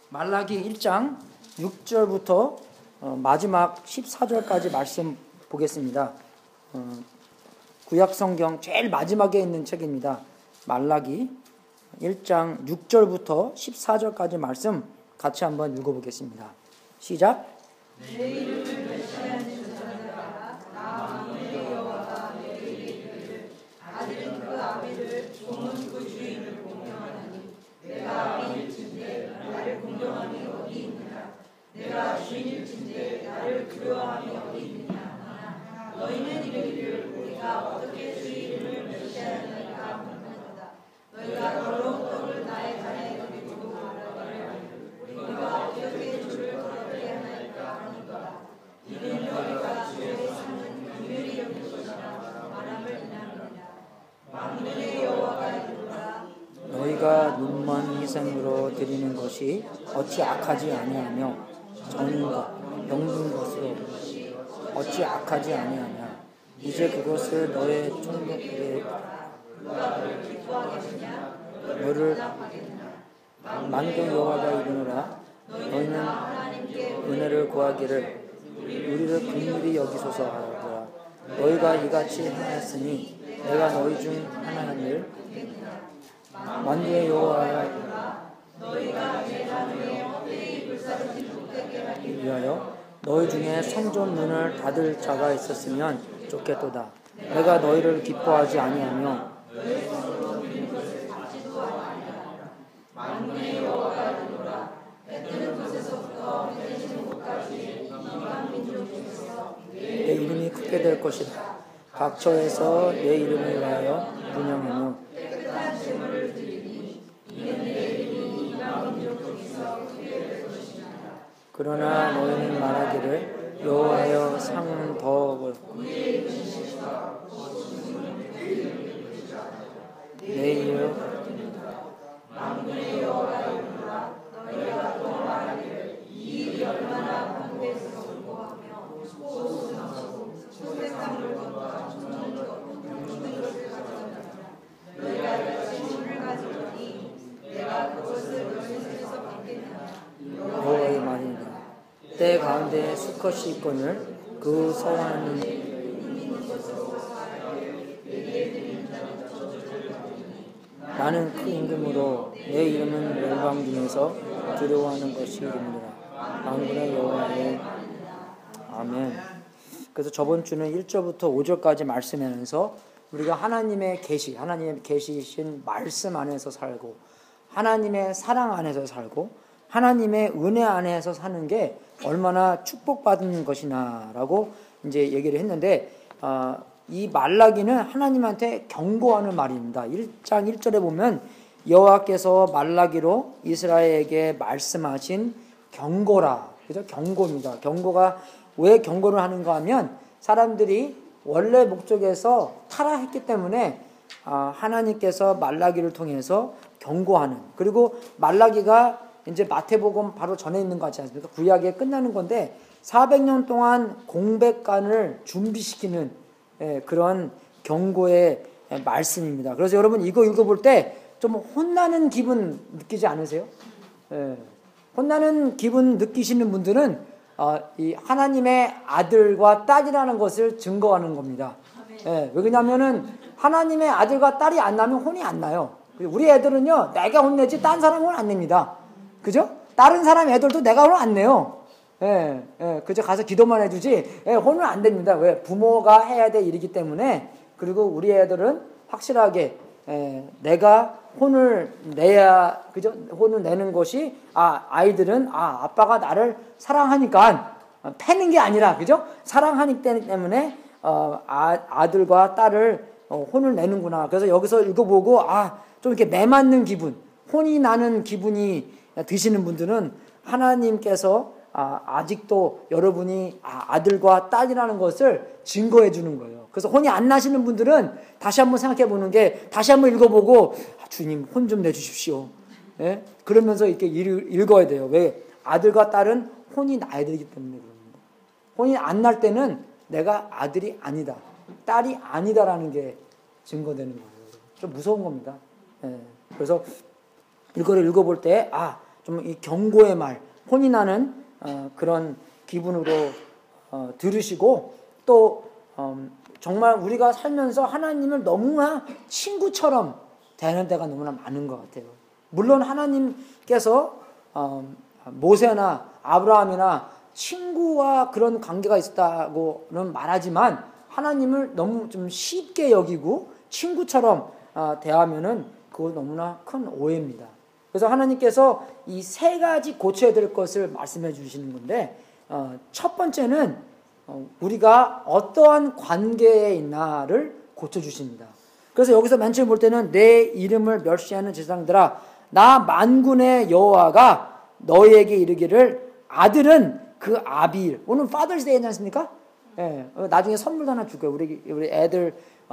말라기 1장 6절부터 마지막 14절까지 말씀 보겠습니다. 구약 성경 제일 마지막에 있는 책입니다. 말라기 1장 6절부터 14절까지 말씀 같이 한번 읽어보겠습니다. 시작. 내 이름을 메시아는 전하라. 나 만군의 여호와가 내게 이르기를 아들은 그 아비를 종은 그 주인을 공경하나니 내가 아비일진대 나를 공경함이 어디 있느냐. 내가 주인일진대 나를 두려워함이 어디 있느냐. 너희는 이르기를 우리가 어떻게 주의 이름을 메시아니까 하는도다. 너희가 더러운 떡을 나의 잔에 드리고 말하기를 우리가 어떻게 주를 더럽게 하나이까 하는도다. 이는 너희가 주의 상은 긍휼히 여길 것이라 말함을 인하느니라. 만군의 여호와가 이르노라. 너희가 눈먼 희생으로 드리는 것이 어찌 악하지 아니하며 저는 것 병든 것으로 어찌 악하지 아니하냐. 이제 그것을 너의 총독에게 너를 만군 여호와가 이르노라. 너희는 은혜를 구하기를 우리를 긍휼히 여기소서 하더라. 너희가 이같이 행하였으니 내가 너희 중 하나님을 만군의 여호와가 너희가 내 자녀의 헛되이 불사르지 못되게 하기 위하여 너희 중에 성전 문을 닫을 자가 있었으면 좋겠도다. 내가 너희를 기뻐하지 아니하며 만군의 여호와가 이르노라. 해 뜨는 곳에서부터 해 지는 곳까지 이방 민족 중에서 내 이름이 크게 될 것이다. 각처에서 내 이름을 위하여 분향하며 깨끗한 제물을 드리니 이는 내 이름이 이방 민족 중에서 크게 될 것이다. 그러나 너희는 말하기를 여호와여 상은 더 내 이름 만군의 여호와가 이르노라. 너희가 또 말하기를 이 일이 얼마나 광대에서 수고하며 소수 넘치고 소색한 물건과 좋은 것 모든 것을 가져간다. 너희가 이같이 물을 가지고니 내가 그것을 너희 손에서 받겠느냐. 여호와의 말이니라. 때 가운데 수컷이 있거늘 그 성하는 나는 그 임금으로 내 이름은 멸방 중에서 두려워하는 것이 이름이라. 만군의 여호와의 아멘. 그래서 저번 주는 1절부터 5절까지 말씀하면서 우리가 하나님의 계시신 말씀 안에서 살고 하나님의 사랑 안에서 살고 하나님의 은혜 안에서 사는 게 얼마나 축복받은 것이냐라고 이제 얘기를 했는데 이 말라기는 하나님한테 경고하는 말입니다. 1장 1절에 보면 여호와께서 말라기로 이스라엘에게 말씀하신 경고라. 그죠? 경고입니다. 경고가 왜 경고를 하는가 하면 사람들이 원래 목적에서 타락했기 때문에 하나님께서 말라기를 통해서 경고하는, 그리고 말라기가 이제 마태복음 바로 전에 있는 거 같지 않습니까? 구약에 끝나는 건데 400년 동안 공백관을 준비시키는 그런 경고의 말씀입니다. 그래서 여러분 이거 읽어볼 때 좀 혼나는 기분 느끼지 않으세요? 혼나는 기분 느끼시는 분들은 이 하나님의 아들과 딸이라는 것을 증거하는 겁니다. 왜냐하면은 하나님의 아들과 딸이 안 나면 혼이 안 나요. 우리 애들은요, 내가 혼내지 딴 사람 혼 안 냅니다. 그죠? 다른 사람 애들도 내가 혼을 안 내요. 그저 가서 기도만 해주지 혼을 안 냅니다. 왜? 부모가 해야 될 일이기 때문에. 그리고 우리 애들은 확실하게 내가 혼을 내야, 그죠? 혼을 내는 것이 아이들은 아빠가 나를 사랑하니까 패는 게 아니라, 그죠? 사랑하기 때문에 아들과 딸을 혼을 내는구나. 그래서 여기서 읽어보고 좀 이렇게 매맞는 기분, 혼이 나는 기분이 드시는 분들은 하나님께서 아직도 여러분이 아들과 딸이라는 것을 증거해 주는 거예요. 그래서 혼이 안 나시는 분들은 다시 한번 생각해 보는 게, 다시 한번 읽어보고 주님 혼 좀 내주십시오. 그러면서 이렇게 읽어야 돼요. 왜? 아들과 딸은 혼이 나야 되기 때문에 그럽니다. 혼이 안 날 때는 내가 아들이 아니다, 딸이 아니다라는 게 증거되는 거예요. 좀 무서운 겁니다. 그래서 이거를 읽어볼 때 좀 이 경고의 말, 혼이 나는 그런 기분으로 들으시고 또 정말 우리가 살면서 하나님을 너무나 친구처럼 대하는 때가 너무나 많은 것 같아요. 물론 하나님께서 모세나 아브라함이나 친구와 그런 관계가 있었다고는 말하지만 하나님을 너무 좀 쉽게 여기고 친구처럼 대하면은 그거 너무나 큰 오해입니다. 그래서 하나님께서 이 세 가지 고쳐야 될 것을 말씀해 주시는 건데 첫 번째는 우리가 어떠한 관계에 있나를 고쳐주십니다. 그래서 여기서 맨 처음 볼 때는 내 이름을 멸시하는 제사장들아 나 만군의 여호와가 너희에게 이르기를 아들은 그 아비일 오늘 파더스 데이지 않습니까? 예, 나중에 선물도 하나 줄 거예요. 우리 애들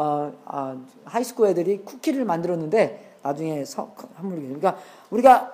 하이스쿨 애들이 쿠키를 만들었는데 나중에 선물 그러니까 우리가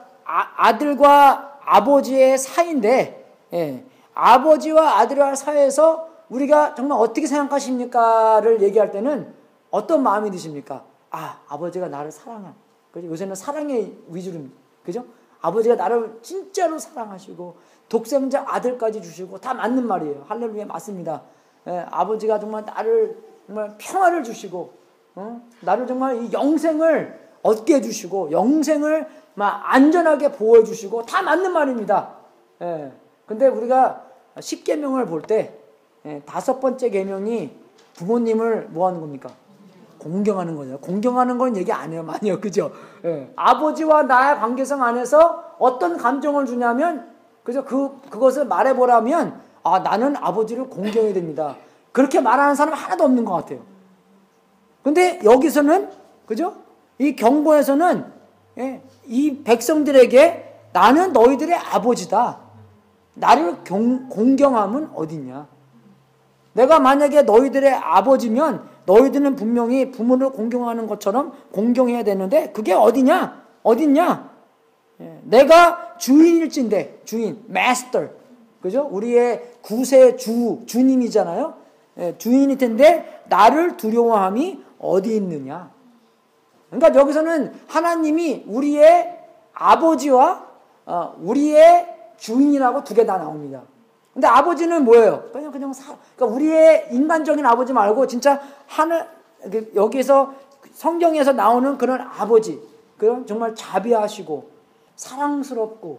아들과 아버지의 사이인데 예, 아버지와 아들과 사이에서 우리가 정말 어떻게 생각하십니까를 얘기할 때는 어떤 마음이 드십니까? 아버지가 나를 사랑한. 그죠? 요새는 사랑의 위주로, 그죠? 아버지가 나를 진짜로 사랑하시고 독생자 아들까지 주시고 다 맞는 말이에요. 할렐루야 맞습니다. 예, 아버지가 정말 나를 정말 평화를 주시고, 나를 정말 이 영생을 얻게 해주시고 영생을 막 안전하게 보호해 주시고 다 맞는 말입니다. 예. 근데 우리가 10계명을 볼 때 5번째 계명이 부모님을 뭐 하는 겁니까? 공경하는 거죠. 공경하는 건 얘기 안 해요. 많이요. 그죠? 예. 아버지와 나의 관계성 안에서 어떤 감정을 주냐면 그죠? 그것을 말해보라면 나는 아버지를 공경해야 됩니다. 그렇게 말하는 사람 하나도 없는 것 같아요. 근데 여기서는 그죠? 이 경고에서는 이 백성들에게 나는 너희들의 아버지다. 나를 공경함은 어디냐? 내가 만약에 너희들의 아버지면 너희들은 분명히 부모를 공경하는 것처럼 공경해야 되는데 그게 어디냐? 어딨냐? 내가 주인일진데 주인, master, 그죠? 우리의 구세 주님이잖아요. 주인일 텐데 나를 두려워함이 어디 있느냐? 그러니까 여기서는 하나님이 우리의 아버지와 우리의 주인이라고 두 개 다 나옵니다. 근데 아버지는 뭐예요? 그러니까 우리의 인간적인 아버지 말고 진짜 여기서 성경에서 나오는 그런 아버지, 그런 정말 자비하시고 사랑스럽고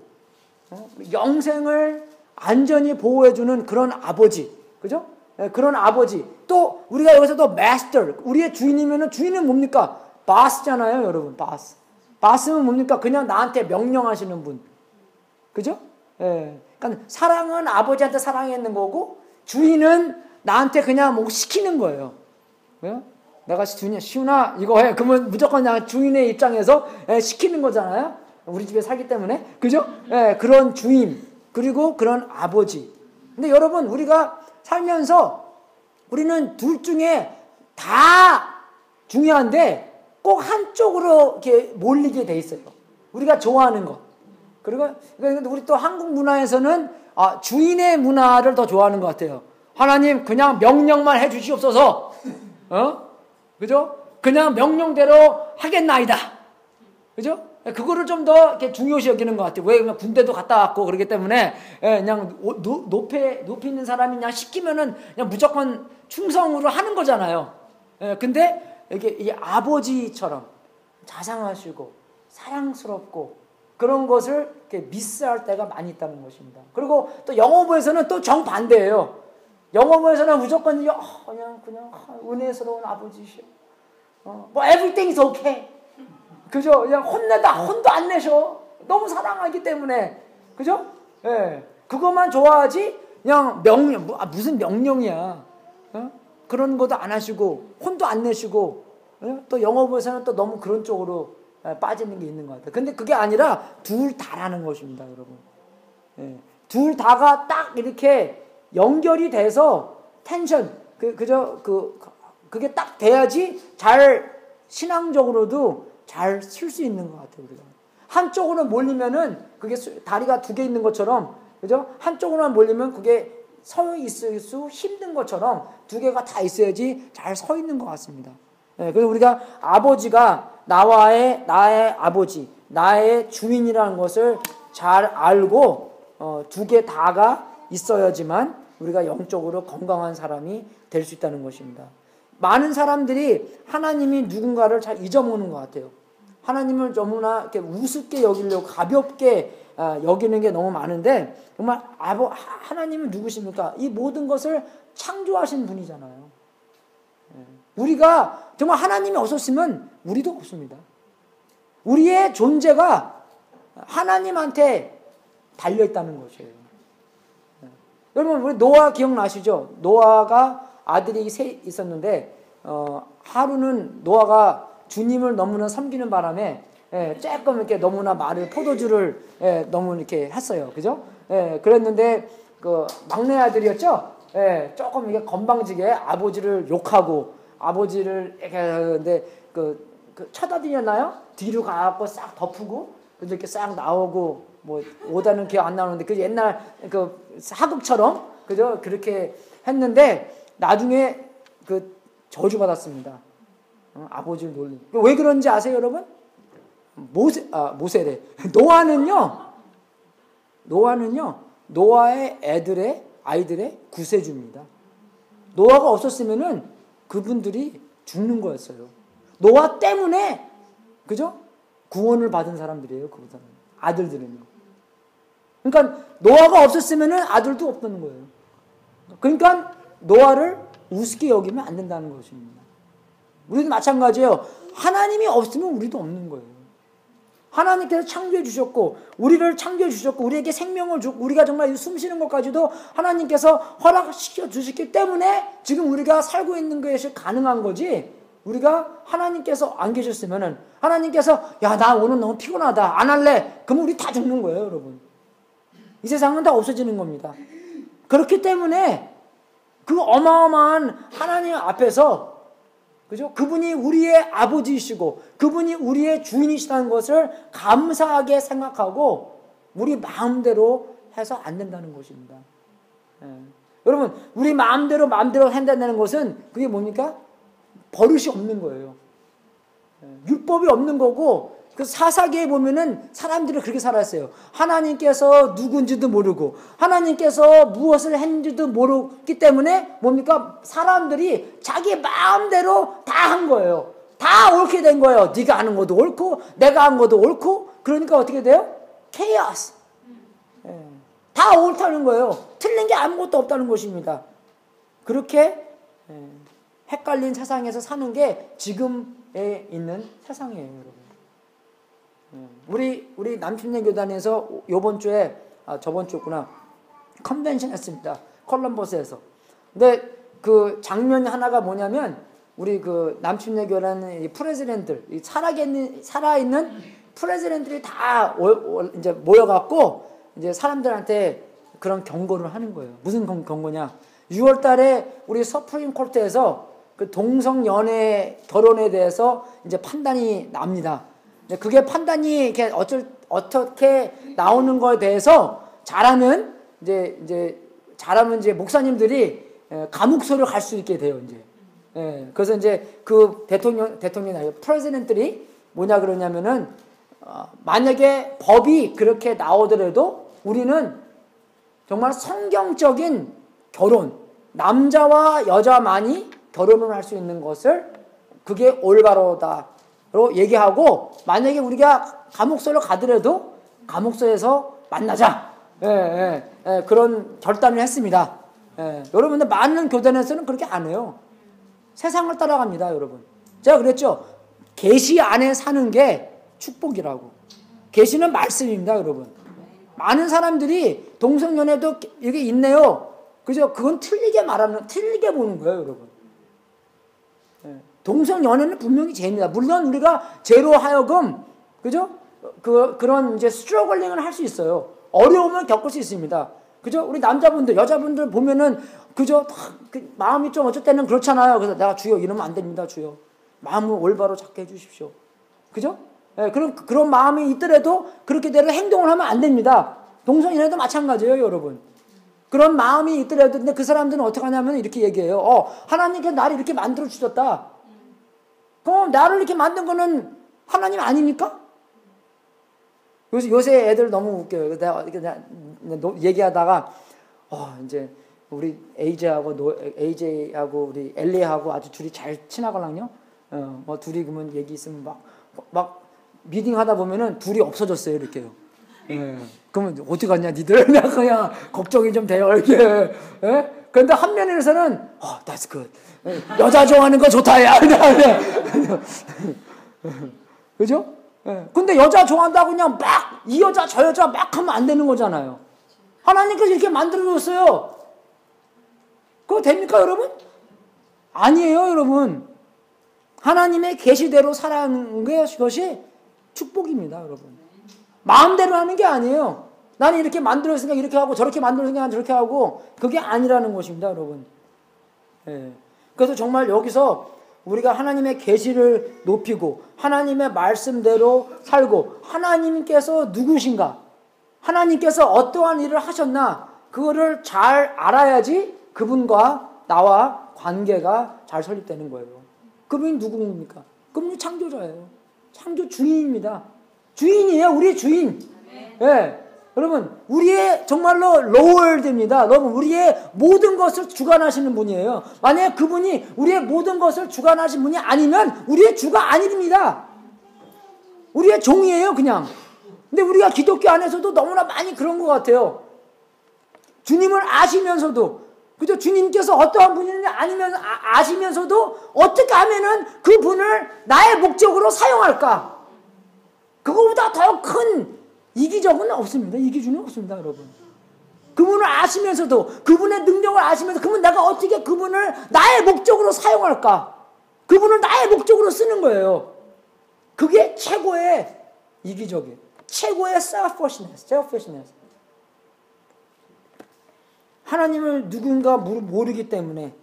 영생을 안전히 보호해주는 그런 아버지, 그죠? 그런 아버지. 또 우리가 여기서도 마스터, 우리의 주인이면은 주인은 뭡니까? 바스잖아요, 여러분. 바스. 바스는 뭡니까? 그냥 나한테 명령하시는 분, 그죠? 예. 그러니까 사랑은 아버지한테 사랑했는 거고 주인은 나한테 그냥 뭐 시키는 거예요. 왜요? 내가 시훈아 이거 해. 그러면 무조건 그냥 주인의 입장에서 시키는 거잖아요. 우리 집에 살기 때문에. 그죠? 그런 주인 그리고 그런 아버지. 근데 여러분 우리가 살면서 우리는 둘 중에 다 중요한데 꼭 한쪽으로 이렇게 몰리게 돼 있어요. 우리가 좋아하는 것. 그리고 우리 또 한국 문화에서는 주인의 문화를 더 좋아하는 것 같아요. 하나님 그냥 명령만 해 주시옵소서. 그죠? 그냥 명령대로 하겠나이다. 그죠? 그거를 좀 더 이렇게 중요시 여기는 것 같아요. 왜? 그냥 군대도 갔다 왔고 그렇기 때문에 그냥 높이 있는 사람이 그냥 시키면은 그냥 무조건 충성으로 하는 거잖아요. 근데 이게 이 아버지처럼 자상하시고 사랑스럽고 그런 것을 이렇게 미스할 때가 많이 있다는 것입니다. 그리고 또 영어부에서는 또 정반대예요. 영어부에서는 무조건 그냥 은혜스러운 아버지시오. 뭐 everything is okay. 그죠? 그냥 혼도 안 내셔. 너무 사랑하기 때문에. 그죠? 예. 그것만 좋아하지 그냥 명령 무슨 명령이야. 그런 것도 안 하시고 혼도 안 내시고 또 영어부에서는 또 너무 그런 쪽으로 빠지는 게 있는 것 같아요. 근데 그게 아니라 둘 다라는 것입니다, 여러분. 둘 다가 딱 이렇게 연결이 돼서 텐션, 그게 딱 돼야지 잘 신앙적으로도 잘 쓸 수 있는 것 같아요, 우리가. 한쪽으로 몰리면은 그게 다리가 두 개 있는 것처럼, 그죠? 한쪽으로만 몰리면 그게 서 있을 수 힘든 것처럼 두 개가 다 있어야지 잘 서 있는 것 같습니다. 그래서 우리가 아버지가 나의 아버지, 나의 주인이라는 것을 잘 알고 두 개 다가 있어야지만 우리가 영적으로 건강한 사람이 될 수 있다는 것입니다. 많은 사람들이 하나님이 누군가를 잘 잊어먹는 것 같아요. 하나님을 너무나 이렇게 우습게 여기려고 가볍게 여기는 게 너무 많은데 정말 하나님은 누구십니까? 이 모든 것을 창조하신 분이잖아요. 우리가 정말 하나님이 없었으면 우리도 없습니다. 우리의 존재가 하나님한테 달려있다는 것이에요. 여러분 우리 노아 기억나시죠? 노아가 아들이 셋 있었는데 하루는 노아가 주님을 너무나 섬기는 바람에 조금 이렇게 너무나 많은 포도주를 너무 이렇게 했어요. 그죠? 그랬는데 그 막내 아들이었죠? 조금 이게 건방지게 아버지를 욕하고 아버지를 이렇게 하는데 그 쳐다드렸나요? 뒤로 가갖고 싹 덮고 그래서 이렇게 싹 나오고 뭐 오다는 기억 안 나오는데 그 옛날 그 하극처럼 그죠? 그렇게 했는데 나중에 그 저주 받았습니다. 아버지를 놀리. 왜 그런지 아세요, 여러분? 모세래. 노아는요, 노아의 아이들의 구세주입니다. 노아가 없었으면은 그분들이 죽는 거였어요. 노아 때문에, 그죠? 구원을 받은 사람들이에요, 그분들은. 아들들은요. 그러니까 노아가 없었으면은 아들도 없다는 거예요. 그러니까 노아를 우습게 여기면 안 된다는 것입니다. 우리도 마찬가지예요. 하나님이 없으면 우리도 없는 거예요. 하나님께서 창조해 주셨고 우리를 창조해 주셨고 우리에게 생명을 주고 우리가 정말 숨 쉬는 것까지도 하나님께서 허락시켜 주셨기 때문에 지금 우리가 살고 있는 것이 가능한 거지. 우리가 하나님께서 안 계셨으면은 하나님께서 야, 나 오늘 너무 피곤하다 안 할래. 그러면 우리 다 죽는 거예요, 여러분. 이 세상은 다 없어지는 겁니다. 그렇기 때문에 그 어마어마한 하나님 앞에서 그죠? 그분이 우리의 아버지이시고 그분이 우리의 주인이시다는 것을 감사하게 생각하고 우리 마음대로 해서 안 된다는 것입니다. 여러분 우리 마음대로 한다는 것은 그게 뭡니까? 버릇이 없는 거예요. 율법이 없는 거고 그 사사기에 보면은 사람들이 그렇게 살았어요. 하나님께서 누군지도 모르고 하나님께서 무엇을 했는지도 모르기 때문에 뭡니까? 사람들이 자기 마음대로 다 한 거예요. 다 옳게 된 거예요. 네가 하는 것도 옳고 내가 한 것도 옳고 그러니까 어떻게 돼요? 케이오스. 다 옳다는 거예요. 틀린 게 아무것도 없다는 것입니다. 그렇게 헷갈린 세상에서 사는 게 지금에 있는 세상이에요, 여러분. 우리 남침내 교단에서 요번 주에 저번 주였구나 컨벤션 했습니다. 콜럼버스에서. 근데 그 장면 하나가 뭐냐면 우리 그 남침내 교단의 프레지던트들 살아있는 프레지던트들이 다 이제 모여갖고 이제 사람들한테 그런 경고를 하는 거예요. 무슨 경고냐? 6월달에 우리 서프림 코트에서 그 동성 연애 결혼에 대해서 이제 판단이 납니다. 그게 판단이 이렇게 어떻게 나오는 거에 대해서 잘하면 이제 목사님들이 감옥소를 갈 수 있게 돼요, 이제. 그래서 이제 그 대통령이 프레지던트들이 뭐냐 그러냐면은 만약에 법이 그렇게 나오더라도 우리는 정말 성경적인 결혼, 남자와 여자만이 결혼을 할 수 있는 것을 그게 올바르다로 얘기하고 만약에 우리가 감옥소를 가더라도 감옥소에서 만나자. 그런 결단을 했습니다. 여러분들 많은 교단에서는 그렇게 안 해요. 세상을 따라갑니다, 여러분. 제가 그랬죠. 계시 안에 사는 게 축복이라고. 계시는 말씀입니다, 여러분. 많은 사람들이 동성연애도 이게 있네요. 그죠? 그건 틀리게 보는 거예요, 여러분. 동성연애는 분명히 죄입니다. 물론 우리가 죄로 하여금, 그죠? 그런 이제 스트러글링을 할 수 있어요. 어려움을 겪을 수 있습니다. 그죠? 우리 남자분들, 여자분들 보면은, 그죠? 마음이 좀 어쩔 때는 그렇잖아요. 그래서 내가 주여 이러면 안 됩니다, 주여. 마음을 올바로 잡게 해주십시오. 그죠? 그런 마음이 있더라도 그렇게 대로 행동을 하면 안 됩니다. 동성연애도 마찬가지예요, 여러분. 그런 마음이 있더라도, 근데 그 사람들은 어떻게 하냐면 이렇게 얘기해요. 하나님께서 나를 이렇게 만들어 주셨다. 그럼 나를 이렇게 만든 거는 하나님 아닙니까? 요새 애들 너무 웃겨요. 내가 얘기하다가 이제 우리 AJ하고 우리 엘리하고 아주 둘이 잘 친하거든요. 뭐 둘이 그러면 얘기 있으면 막 미팅 하다 보면은 둘이 없어졌어요, 이렇게요. 그러면 어디 갔냐, 니들? 그냥 걱정이 좀 돼요, 이렇게. 그런데 한 면에서는 that's good. 여자 좋아하는 거 좋다, 야. 그죠? 근데 여자 좋아한다고 그냥 막 이 여자 저 여자 막 하면 안 되는 거잖아요. 하나님께서 이렇게 만들어줬어요. 그거 됩니까, 여러분? 아니에요, 여러분. 하나님의 계시대로 살아가는 것이 축복입니다, 여러분. 마음대로 하는 게 아니에요. 나는 이렇게 만들었으니까 이렇게 하고 저렇게 만들었으니까 저렇게 하고 그게 아니라는 것입니다, 여러분. 그래서 정말 여기서 우리가 하나님의 계시를 높이고 하나님의 말씀대로 살고 하나님께서 누구신가, 하나님께서 어떠한 일을 하셨나 그거를 잘 알아야지 그분과 나와 관계가 잘 설립되는 거예요. 그분이 누구입니까? 그분이 창조자예요. 창조 주인입니다. 주인이에요. 우리의 주인. 여러분, 우리의 정말로 로월드입니다. 여러분, 우리의 모든 것을 주관하시는 분이에요. 만약에 그분이 우리의 모든 것을 주관하신 분이 아니면 우리의 주가 아닙니다. 우리의 종이에요, 그냥. 근데 우리가 기독교 안에서도 너무나 많이 그런 것 같아요. 주님을 아시면서도, 그죠? 주님께서 어떠한 분인지 아시면서도 어떻게 하면은 그 분을 나의 목적으로 사용할까? 그거보다 더 큰 이기적은 없습니다. 이기주는 없습니다, 여러분. 그분을 아시면서도, 그분의 능력을 아시면서, 그분 내가 어떻게 그분을 나의 목적으로 사용할까? 그분을 나의 목적으로 쓰는 거예요. 그게 최고의 이기적이에요. 최고의 selfishness. 하나님을 누군가 모르기 때문에.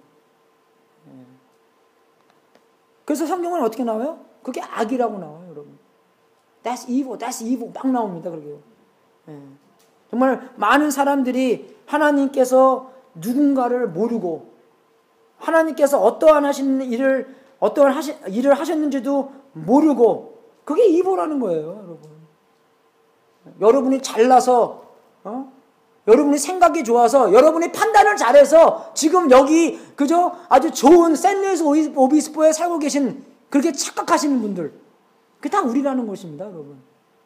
그래서 성경은 어떻게 나와요? 그게 악이라고 나와요, 여러분. That's evil 막 나옵니다, 그러게요. 정말 많은 사람들이 하나님께서 누군가를 모르고 하나님께서 어떠한 일을 하셨는지도 모르고 그게 이보라는 거예요, 여러분. 여러분이 잘나서, 여러분이 생각이 좋아서, 여러분이 판단을 잘해서 지금 여기 그저 아주 좋은 샌루이스 오비스포에 살고 계신 그렇게 착각하시는 분들, 그게 다 우리라는 것입니다, 여러분.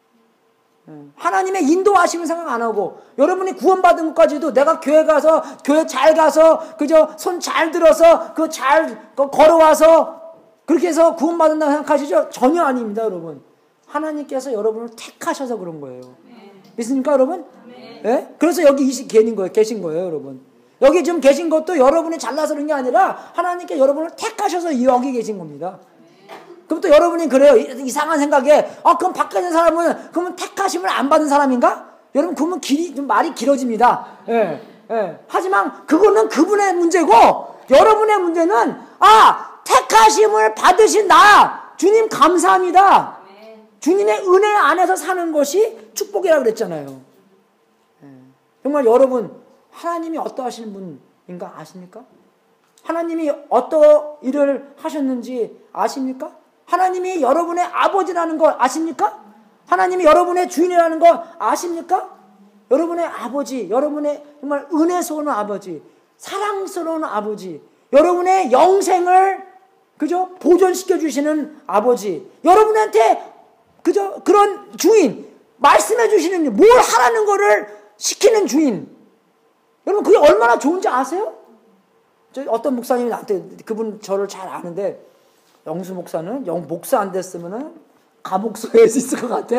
하나님의 인도하심을 생각 안 하고, 여러분이 구원받은 것까지도 내가 교회 잘 가서, 그저 손 잘 들어서, 잘 걸어와서, 그렇게 해서 구원받는다고 생각하시죠? 전혀 아닙니다, 여러분. 하나님께서 여러분을 택하셔서 그런 거예요. 믿습니까, 여러분? 그래서 여기 계신 거예요, 여러분. 여기 지금 계신 것도 여러분이 잘나서 그런 게 아니라 하나님께 여러분을 택하셔서 여기 계신 겁니다. 그럼 또 여러분이 그래요. 이상한 생각에, 그럼 밖에 있는 사람은, 그러면 택하심을 안 받은 사람인가? 여러분, 그러면 좀 말이 길어집니다. 하지만 그거는 그분의 문제고, 여러분의 문제는, 택하심을 받으신 주님 감사합니다. 주님의 은혜 안에서 사는 것이 축복이라고 그랬잖아요. 정말 여러분, 하나님이 어떠하시는 분인가 아십니까? 하나님이 어떤 일을 하셨는지 아십니까? 하나님이 여러분의 아버지라는 거 아십니까? 하나님이 여러분의 주인이라는 거 아십니까? 여러분의 아버지, 여러분의 정말 은혜스러운 아버지, 사랑스러운 아버지, 여러분의 영생을 그저 보존시켜 주시는 아버지, 여러분한테 그저 그런 주인, 말씀해 주시는, 뭘 하라는 거를 시키는 주인. 여러분, 그게 얼마나 좋은지 아세요? 어떤 목사님이 나한테, 그분 저를 잘 아는데, 영수 목사는 목사 안 됐으면은 감옥소에 있을 것 같아.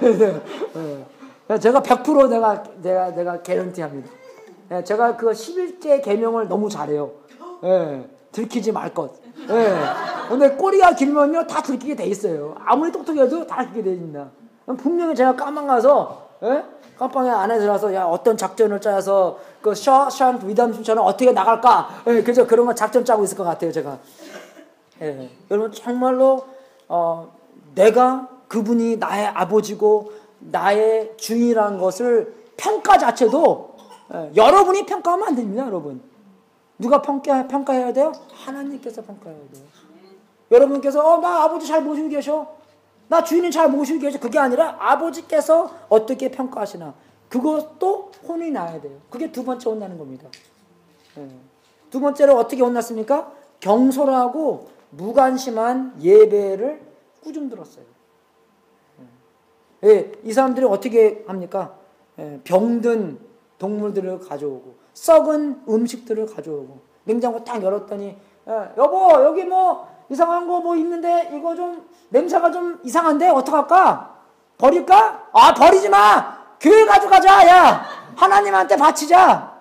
제가 100% 내가 개런티 합니다. 제가 그 11제 계명을 너무 잘해요. 들키지 말 것. 근데 꼬리가 길면요, 다 들키게 돼 있어요. 아무리 똑똑해도 다 들키게 돼 있습니다. 분명히 제가 까망가서, 깜빵에 안에 들어가서, 어떤 작전을 짜서, 샤ン위담순처럼 어떻게 나갈까? 그래서 그런 거 작전 짜고 있을 것 같아요, 제가. 여러분, 정말로, 내가 그분이 나의 아버지고, 나의 주인이라는 것을 평가 자체도, 여러분이 평가하면 안 됩니다, 여러분. 누가 평가해야 돼요? 하나님께서 평가해야 돼요. 여러분께서, 나 아버지 잘 모시고 계셔. 나 주인은 잘 모시고 계셔. 그게 아니라 아버지께서 어떻게 평가하시나. 그것도 혼이 나야 돼요. 그게 두 번째 혼나는 겁니다. 두 번째로 어떻게 혼났습니까? 경솔하고 무관심한 예배를 꾸중들었어요. 이 사람들이 어떻게 합니까? 병든 동물들을 가져오고 썩은 음식들을 가져오고 냉장고 딱 열었더니 여보 여기 뭐 이상한 거 뭐 있는데 이거 좀 냄새가 좀 이상한데 어떡할까? 버릴까? 아 버리지 마! 교회 가져가자. 야 하나님한테 바치자.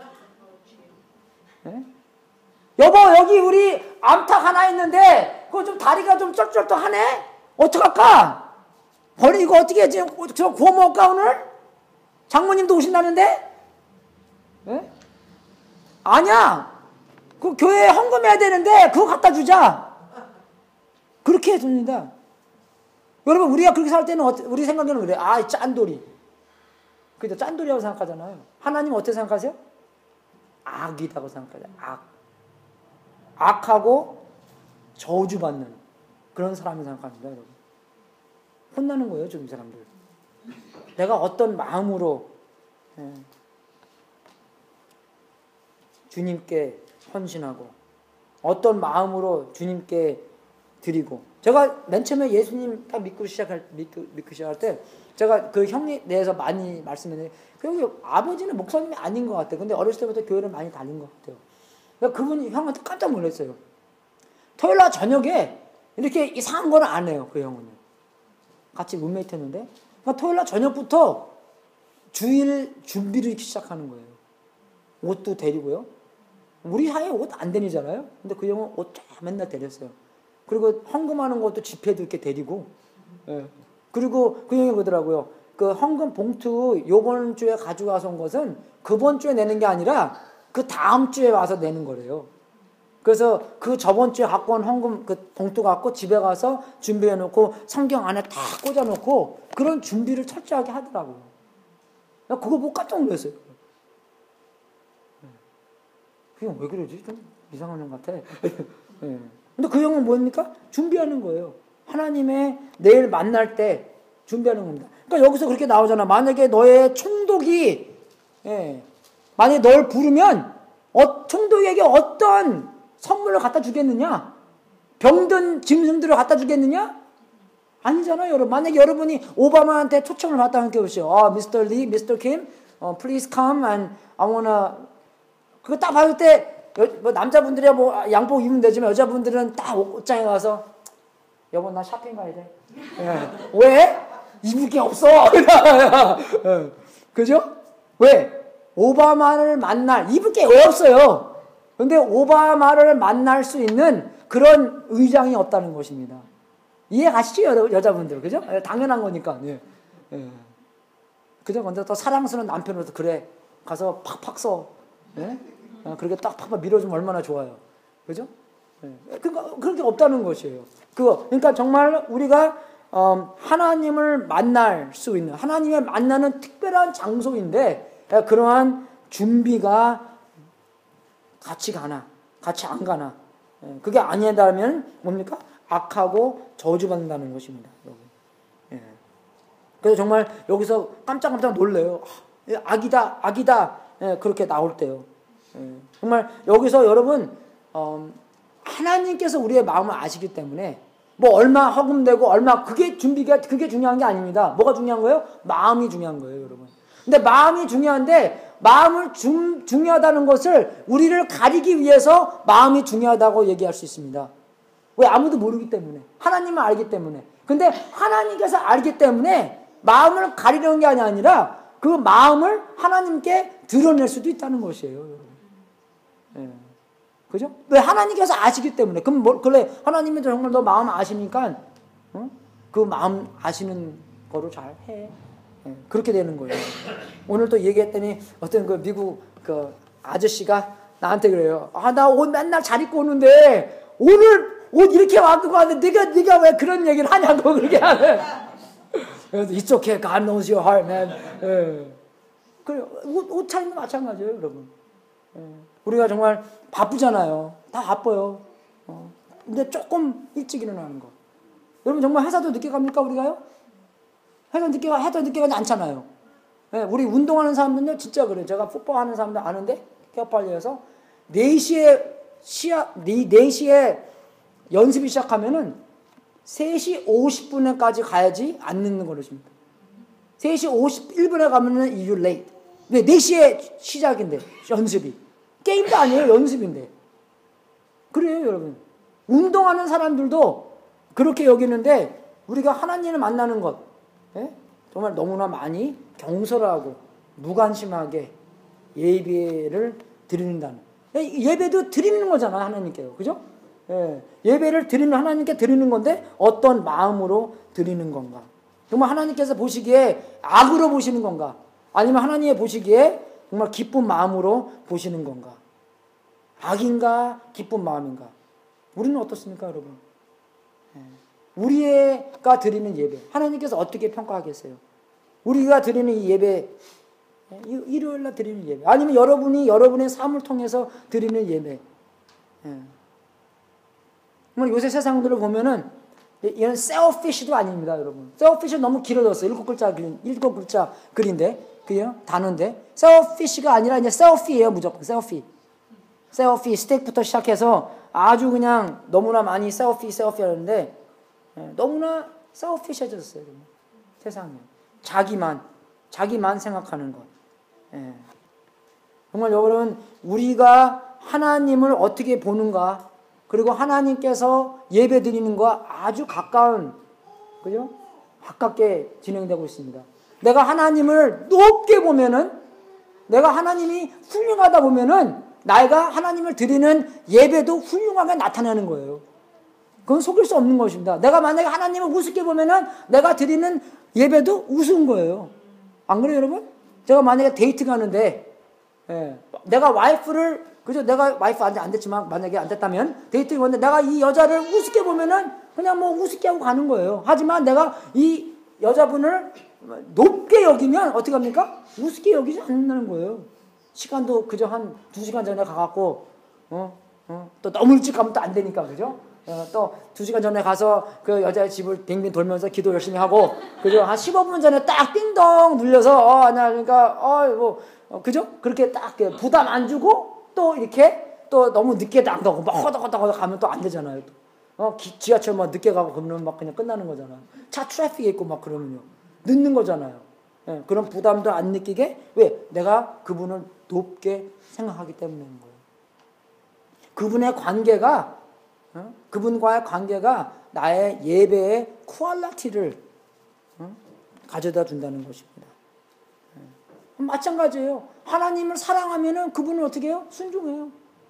여보 여기 우리 암탉 하나 있는데 그거 좀 다리가 좀 쩔쩔하네? 어떡할까? 이거 어떻게 해? 저 구워 먹을까 오늘? 장모님도 오신다는데? 아니야. 그 교회에 헌금해야 되는데 그거 갖다 주자. 그렇게 해줍니다. 여러분 우리가 그렇게 살 때는 우리 생각에는 그래. 아 짠돌이. 그래도 짠돌이라고 생각하잖아요. 하나님 어떻게 생각하세요? 악이라고 생각하죠. 악하고 저주받는 그런 사람을 생각합니다. 여러분. 혼나는 거예요 지금 이 사람들. 내가 어떤 마음으로 주님께 헌신하고 어떤 마음으로 주님께 드리고. 제가 맨 처음에 예수님 딱 믿고 시작할 때 제가 그 형에 대해서 많이 말씀했는데 그 아버지는 목사님이 아닌 것 같아요. 근데 어렸을 때부터 교회를 많이 다닌 것 같아요. 그러니까 그분이 형한테 깜짝 놀랐어요. 토요일날 저녁에 이렇게 이상한 거는 안 해요. 그 형은요. 같이 룸메이트 했는데 그러니까 토요일날 저녁부터 주일 준비를 이렇게 시작하는 거예요. 옷도 데리고요. 우리 사이에 옷 안 데리잖아요. 근데 그 형은 옷 맨날 데렸어요. 그리고 헌금하는 것도 집회도 이렇게 데리고. 그리고 그 형이 그러더라고요. 그 헌금 봉투 요번 주에 가져와서 온 것은 그번 주에 내는 게 아니라 그 다음 주에 와서 내는 거래요. 그래서 그 저번 주에 갖고 온 헌금 그 봉투 갖고 집에 가서 준비해 놓고 성경 안에 다 꽂아 놓고 그런 준비를 철저하게 하더라고요. 나 그거 보고 깜짝 놀랐어요. 그 형 왜 그러지? 좀 이상한 형 같아. 근데 그 형은 뭡니까? 준비하는 거예요. 하나님의 내일 만날 때 준비하는 겁니다. 그러니까 여기서 그렇게 나오잖아. 만약에 너의 총독이 만약에 널 부르면 총독에게 어떤 선물을 갖다 주겠느냐? 병든 짐승들을 갖다 주겠느냐? 아니잖아요, 여러분. 만약에 여러분이 오바마한테 초청을 받다 생각해보시오. 미스터 리, 미스터 킴, please come and I wanna. 그거 딱 받을 때, 뭐 남자분들이야 뭐 양복 입으면 되지만 여자분들은 딱 옷장에 가서 여보 나 샤핑 가야 돼. 왜? 입을 게 없어. 그죠? 왜? 오바마를 만날 입을 게 왜 없어요. 근데 오바마를 만날 수 있는 그런 의장이 없다는 것입니다. 이해 가시죠, 여자분들, 그죠? 당연한 거니까. 그죠? 근데 더 사랑스러운 남편으로서 그래 가서 팍팍 써. 그렇게 딱 팍팍 밀어주면 얼마나 좋아요, 그죠? 그러니까 그렇게 없다는 것이에요. 그러니까 정말 우리가 하나님을 만날 수 있는 하나님을 만나는 특별한 장소인데 그러한 준비가 같이 가나 같이 안 가나 그게 아니다면 뭡니까? 악하고 저주받는다는 것입니다, 여러분. 그래서 정말 여기서 깜짝 놀래요. 악이다, 악이다. 그렇게 나올 때요. 정말 여기서 여러분 하나님께서 우리의 마음을 아시기 때문에 뭐 얼마 허금되고 얼마 그게 중요한 게 아닙니다. 뭐가 중요한 거예요? 마음이 중요한 거예요, 여러분. 근데 마음이 중요한데 마음을 중요하다는 것을 우리를 가리기 위해서 마음이 중요하다고 얘기할 수 있습니다. 왜? 아무도 모르기 때문에. 하나님을 알기 때문에. 근데 하나님께서 알기 때문에 마음을 가리려는 게 아니라 그 마음을 하나님께 드러낼 수도 있다는 것이에요, 여러분. 그죠? 왜? 하나님께서 아시기 때문에. 그럼 그래 하나님이 정말 너 마음 아시니까 그 마음 아시는 거로 잘 해. 그렇게 되는 거예요. 오늘 또 얘기했더니 어떤 그 미국 그 아저씨가 나한테 그래요. 나 옷 맨날 잘 입고 오는데 오늘 옷 이렇게 와두고 왔는데 네가 왜 그런 얘기를 하냐고 그렇게 하네. 그래서 It's okay, God knows your heart, man. 그래 옷 차림도 마찬가지예요, 여러분. 우리가 정말 바쁘잖아요. 다 바빠요. 근데 조금 일찍 일어나는 거. 여러분 정말 회사도 늦게 갑니까 우리가요? 해도 늦게 가지 않잖아요. 예, 우리 운동하는 사람들은요 진짜 그래요. 제가 풋볼 하는 사람들 아는데 케어팔리에서 4시에 연습이 시작하면은 3시 50분에까지 가야지 안 늦는 거라십니다. 3시 51분에 가면은 you're late. 근데 4시에 시작인데 연습이. 게임도 아니에요. 연습인데. 그래요 여러분. 운동하는 사람들도 그렇게 여기는데 우리가 하나님을 만나는 것 예? 정말 너무나 많이 경솔하고 무관심하게 예배를 드린다는 예배도 드리는 거잖아요 하나님께요. 그죠? 예. 예배를 드리는 하나님께 드리는 건데 어떤 마음으로 드리는 건가? 정말 하나님께서 보시기에 악으로 보시는 건가? 아니면 하나님이 보시기에 정말 기쁜 마음으로 보시는 건가? 악인가 기쁜 마음인가? 우리는 어떻습니까 여러분? 예. 우리가 드리는 예배 하나님께서 어떻게 평가하겠어요? 우리가 드리는 이 예배 일요일날 드리는 예배 아니면 여러분이 여러분의 삶을 통해서 드리는 예배 예. 요새 세상들을 보면은 얘는 selfish도 아닙니다 여러분. selfish는 너무 길어졌어요. 7글자 글인데 그게요 단어인데 selfish가 아니라 이제 selfie예요. 무조건 selfie 스택부터 시작해서 아주 그냥 너무나 많이 selfie 하는데 예, 너무나 selfish해졌어요. 세상에 자기만 생각하는 것. 예. 정말 여러분 우리가 하나님을 어떻게 보는가 그리고 하나님께서 예배 드리는 것과 아주 가까운 그죠? 가깝게 진행되고 있습니다. 내가 하나님을 높게 보면은 내가 하나님이 훌륭하다 보면은 내가 하나님을 드리는 예배도 훌륭하게 나타나는 거예요. 그건 속일 수 없는 것입니다. 내가 만약에 하나님을 우습게 보면은 내가 드리는 예배도 우스운 거예요. 안 그래요 여러분? 제가 만약에 데이트 가는데 예, 내가 와이프를 그죠? 내가 와이프 안 됐지만 만약에 안 됐다면 데이트 가는데 내가 이 여자를 우습게 보면은 그냥 뭐 우습게 하고 가는 거예요. 하지만 내가 이 여자분을 높게 여기면 어떻게 합니까? 우습게 여기지 않는다는 거예요. 시간도 그저 한 2시간 전에 가갖고 또 너무 일찍 가면 또 안 되니까 그죠? 또 2시간 전에 가서 그 여자의 집을 빙빙 돌면서 기도 열심히 하고 그죠? 한 15분 전에 딱 띵동 눌려서 안녕하십니까 그죠? 그렇게 딱 부담 안 주고 또 이렇게 또 너무 늦게 딱 가고 막 허덕허덕 가면 또 안 되잖아요. 지하철 막 늦게 가고 그러면 막 그냥 끝나는 거잖아요. 차 트래픽에 있고 막 그러면요 늦는 거잖아요. 예, 그런 부담도 안 느끼게 왜? 내가 그분을 높게 생각하기 때문인 거예요. 그분과의 관계가 나의 예배의 퀄리티를 가져다 준다는 것입니다. 마찬가지예요. 하나님을 사랑하면은 그분을 어떻게 해요? 순종해요.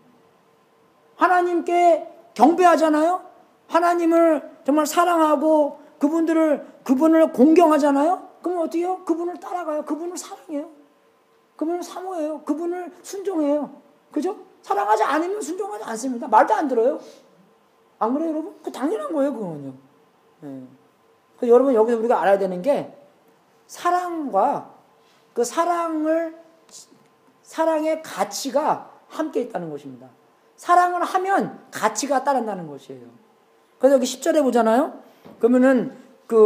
하나님께 경배하잖아요. 하나님을 정말 사랑하고 그분을 공경하잖아요. 그러면 어떻게 해요? 그분을 따라가요. 그분을 사랑해요. 그분을 사모해요. 그분을 순종해요. 그죠? 사랑하지 않으면 순종하지 않습니다. 말도 안 들어요. 안 그래요, 여러분? 그 당연한 거예요, 그거는요. 네. 그래서 여러분, 여기서 우리가 알아야 되는 게 사랑과 그 사랑의 가치가 함께 있다는 것입니다. 사랑을 하면 가치가 따른다는 것이에요. 그래서 여기 10절에 보잖아요. 그러면은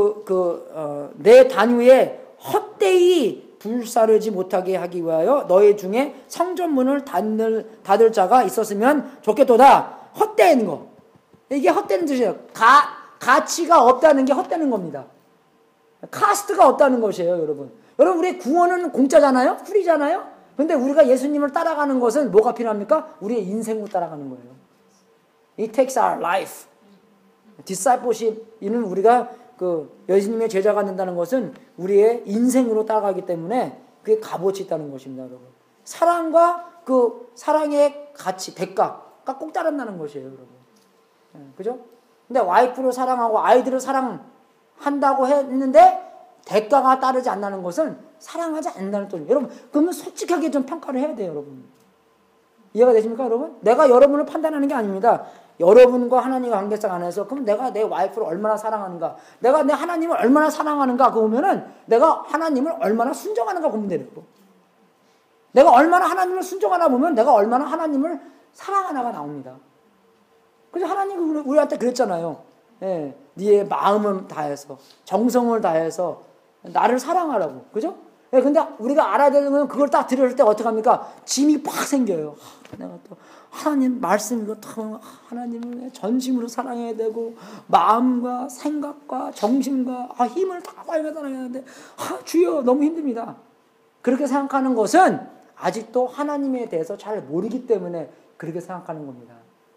내 단위에 헛되이 불사르지 못하게 하기 위하여 너희 중에 성전문을 닫을 자가 있었으면 좋겠도다. 헛되는 거. 이게 헛되는 뜻이에요. 가치가 없다는 게 헛되는 겁니다. 카스트가 없다는 것이에요, 여러분. 여러분, 우리 구원은 공짜잖아요? 프리잖아요? 근데 우리가 예수님을 따라가는 것은 뭐가 필요합니까? 우리의 인생으로 따라가는 거예요. It takes our life. discipleship은 우리가 예수님의 제자가 된다는 것은 우리의 인생으로 따라가기 때문에 그게 값어치 있다는 것입니다, 여러분. 사랑과 그 사랑의 가치, 대가가 꼭 따른다는 것이에요, 여러분. 그죠? 근데 와이프를 사랑하고 아이들을 사랑한다고 했는데 대가가 따르지 않는다는 것은 사랑하지 않는다는 뜻이에요. 여러분, 그러면 솔직하게 좀 평가를 해야 돼요, 여러분. 이해가 되십니까, 여러분? 내가 여러분을 판단하는 게 아닙니다. 여러분과 하나님과 관계성 안에서 그럼 내가 내 와이프를 얼마나 사랑하는가, 내가 내 하나님을 얼마나 사랑하는가, 그거 보면은 내가 하나님을 얼마나 순종하는가 보면 되는 거. 내가 얼마나 하나님을 순종하나 보면 내가 얼마나 하나님을 사랑하나가 나옵니다. 그래서 하나님이 우리한테 그랬잖아요. 예, 네 마음을 다해서 정성을 다해서 나를 사랑하라고. 그죠? 예, 근데 우리가 알아야 되는 건 그걸 딱 들을 때 어떡합니까? 짐이 팍 생겨요. 내가 또 하나님 말씀 이거 하나님을 전심으로 사랑해야 되고 마음과 생각과 정신과 힘을 다 다해서 사랑해야 되는데 주여 너무 힘듭니다. 그렇게 생각하는 것은 아직도 하나님에 대해서 잘 모르기 때문에 그렇게 생각하는 겁니다.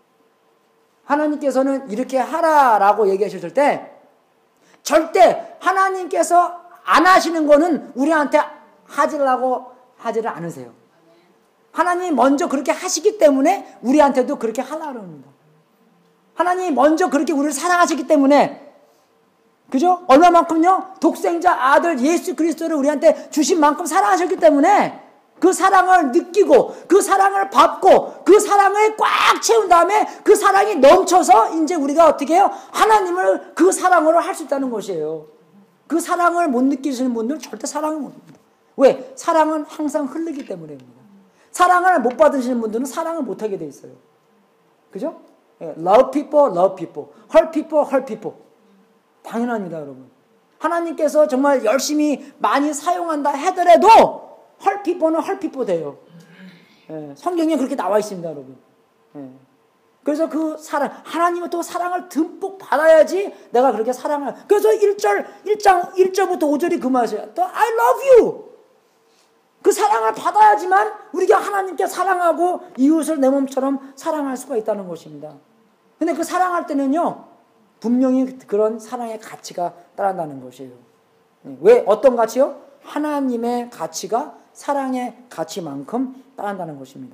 하나님께서는 이렇게 하라라고 얘기하셨을 때 절대 하나님께서 안 하시는 거는 우리한테 하지를 않으세요. 하나님이 먼저 그렇게 하시기 때문에 우리한테도 그렇게 하라고 합니다. 하나님이 먼저 그렇게 우리를 사랑하시기 때문에, 그죠? 얼마만큼요? 독생자 아들 예수 그리스도를 우리한테 주신 만큼 사랑하셨기 때문에 그 사랑을 느끼고 그 사랑을 받고 그 사랑을 꽉 채운 다음에 그 사랑이 넘쳐서 이제 우리가 어떻게 해요? 하나님을 그 사랑으로 할 수 있다는 것이에요. 그 사랑을 못 느끼시는 분들은 절대 사랑을 못 합니다. 왜? 사랑은 항상 흐르기 때문입니다. 사랑을 못 받으시는 분들은 사랑을 못 하게 돼 있어요. 그죠? Love people, love people. Hurt people, hurt people. 당연합니다, 여러분. 하나님께서 정말 열심히 많이 사용한다 하더라도 hurt people는 hurt people 돼요. 성경에 그렇게 나와 있습니다, 여러분. 그래서 그 사랑, 하나님은 또 사랑을 듬뿍 받아야지 내가 그렇게 사랑을. 그래서 1절부터 5절이 그 말이에요. 또 I love you. 그 사랑을 받아야지만 우리가 하나님께 사랑하고 이웃을 내 몸처럼 사랑할 수가 있다는 것입니다. 근데 그 사랑할 때는요, 분명히 그런 사랑의 가치가 따른다는 것이에요. 왜? 어떤 가치요? 하나님의 가치가 사랑의 가치만큼 따른다는 것입니다.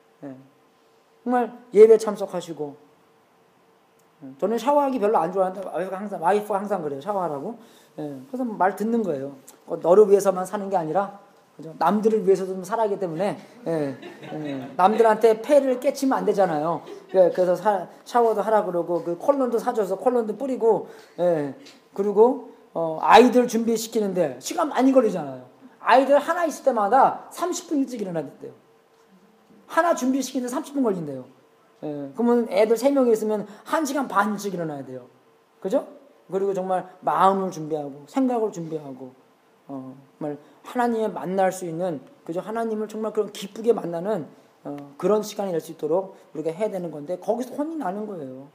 정말 예배 참석하시고, 저는 샤워하기 별로 안 좋아하는데 와이프가 항상 그래요. 샤워하라고. 그래서 말 듣는 거예요. 너를 위해서만 사는 게 아니라 남들을 위해서도 좀 살아야 하기 때문에 남들한테 폐를 깨치면 안 되잖아요. 그래서 샤워도 하라 그러고 그 콜론도 사줘서 콜론도 뿌리고, 그리고 아이들 준비시키는데 시간 많이 걸리잖아요. 아이들 하나 있을 때마다 30분 일찍 일어나야 돼요. 하나 준비시키는데 30분 걸린대요. 그러면 애들 3명이 있으면 1시간 반 일찍 일어나야 돼요. 그죠? 그리고 정말 마음을 준비하고 생각을 준비하고 정말 하나님을 만날 수 있는, 그죠? 하나님을 정말 그런 기쁘게 만나는 그런 시간이 될 수 있도록 우리가 해야 되는 건데 거기서 혼이 나는 거예요.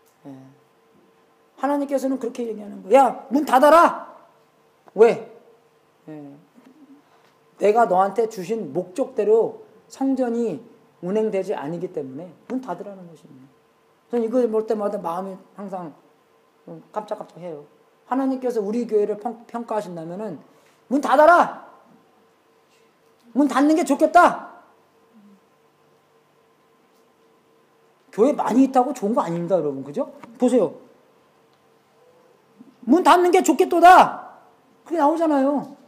하나님께서는 그렇게 얘기하는 거예요. 야, 문 닫아라. 왜? 내가 너한테 주신 목적대로 성전이 운행되지 않기 때문에 문 닫으라는 것입니다. 저는 이걸 볼 때마다 마음이 항상 깜짝깜짝해요. 하나님께서 우리 교회를 평가하신다면은 문 닫아라. 문 닫는 게 좋겠다. 교회 많이 있다고 좋은 거 아닙니다, 여러분. 그죠? 보세요. 문 닫는 게 좋겠도다. 그게 나오잖아요.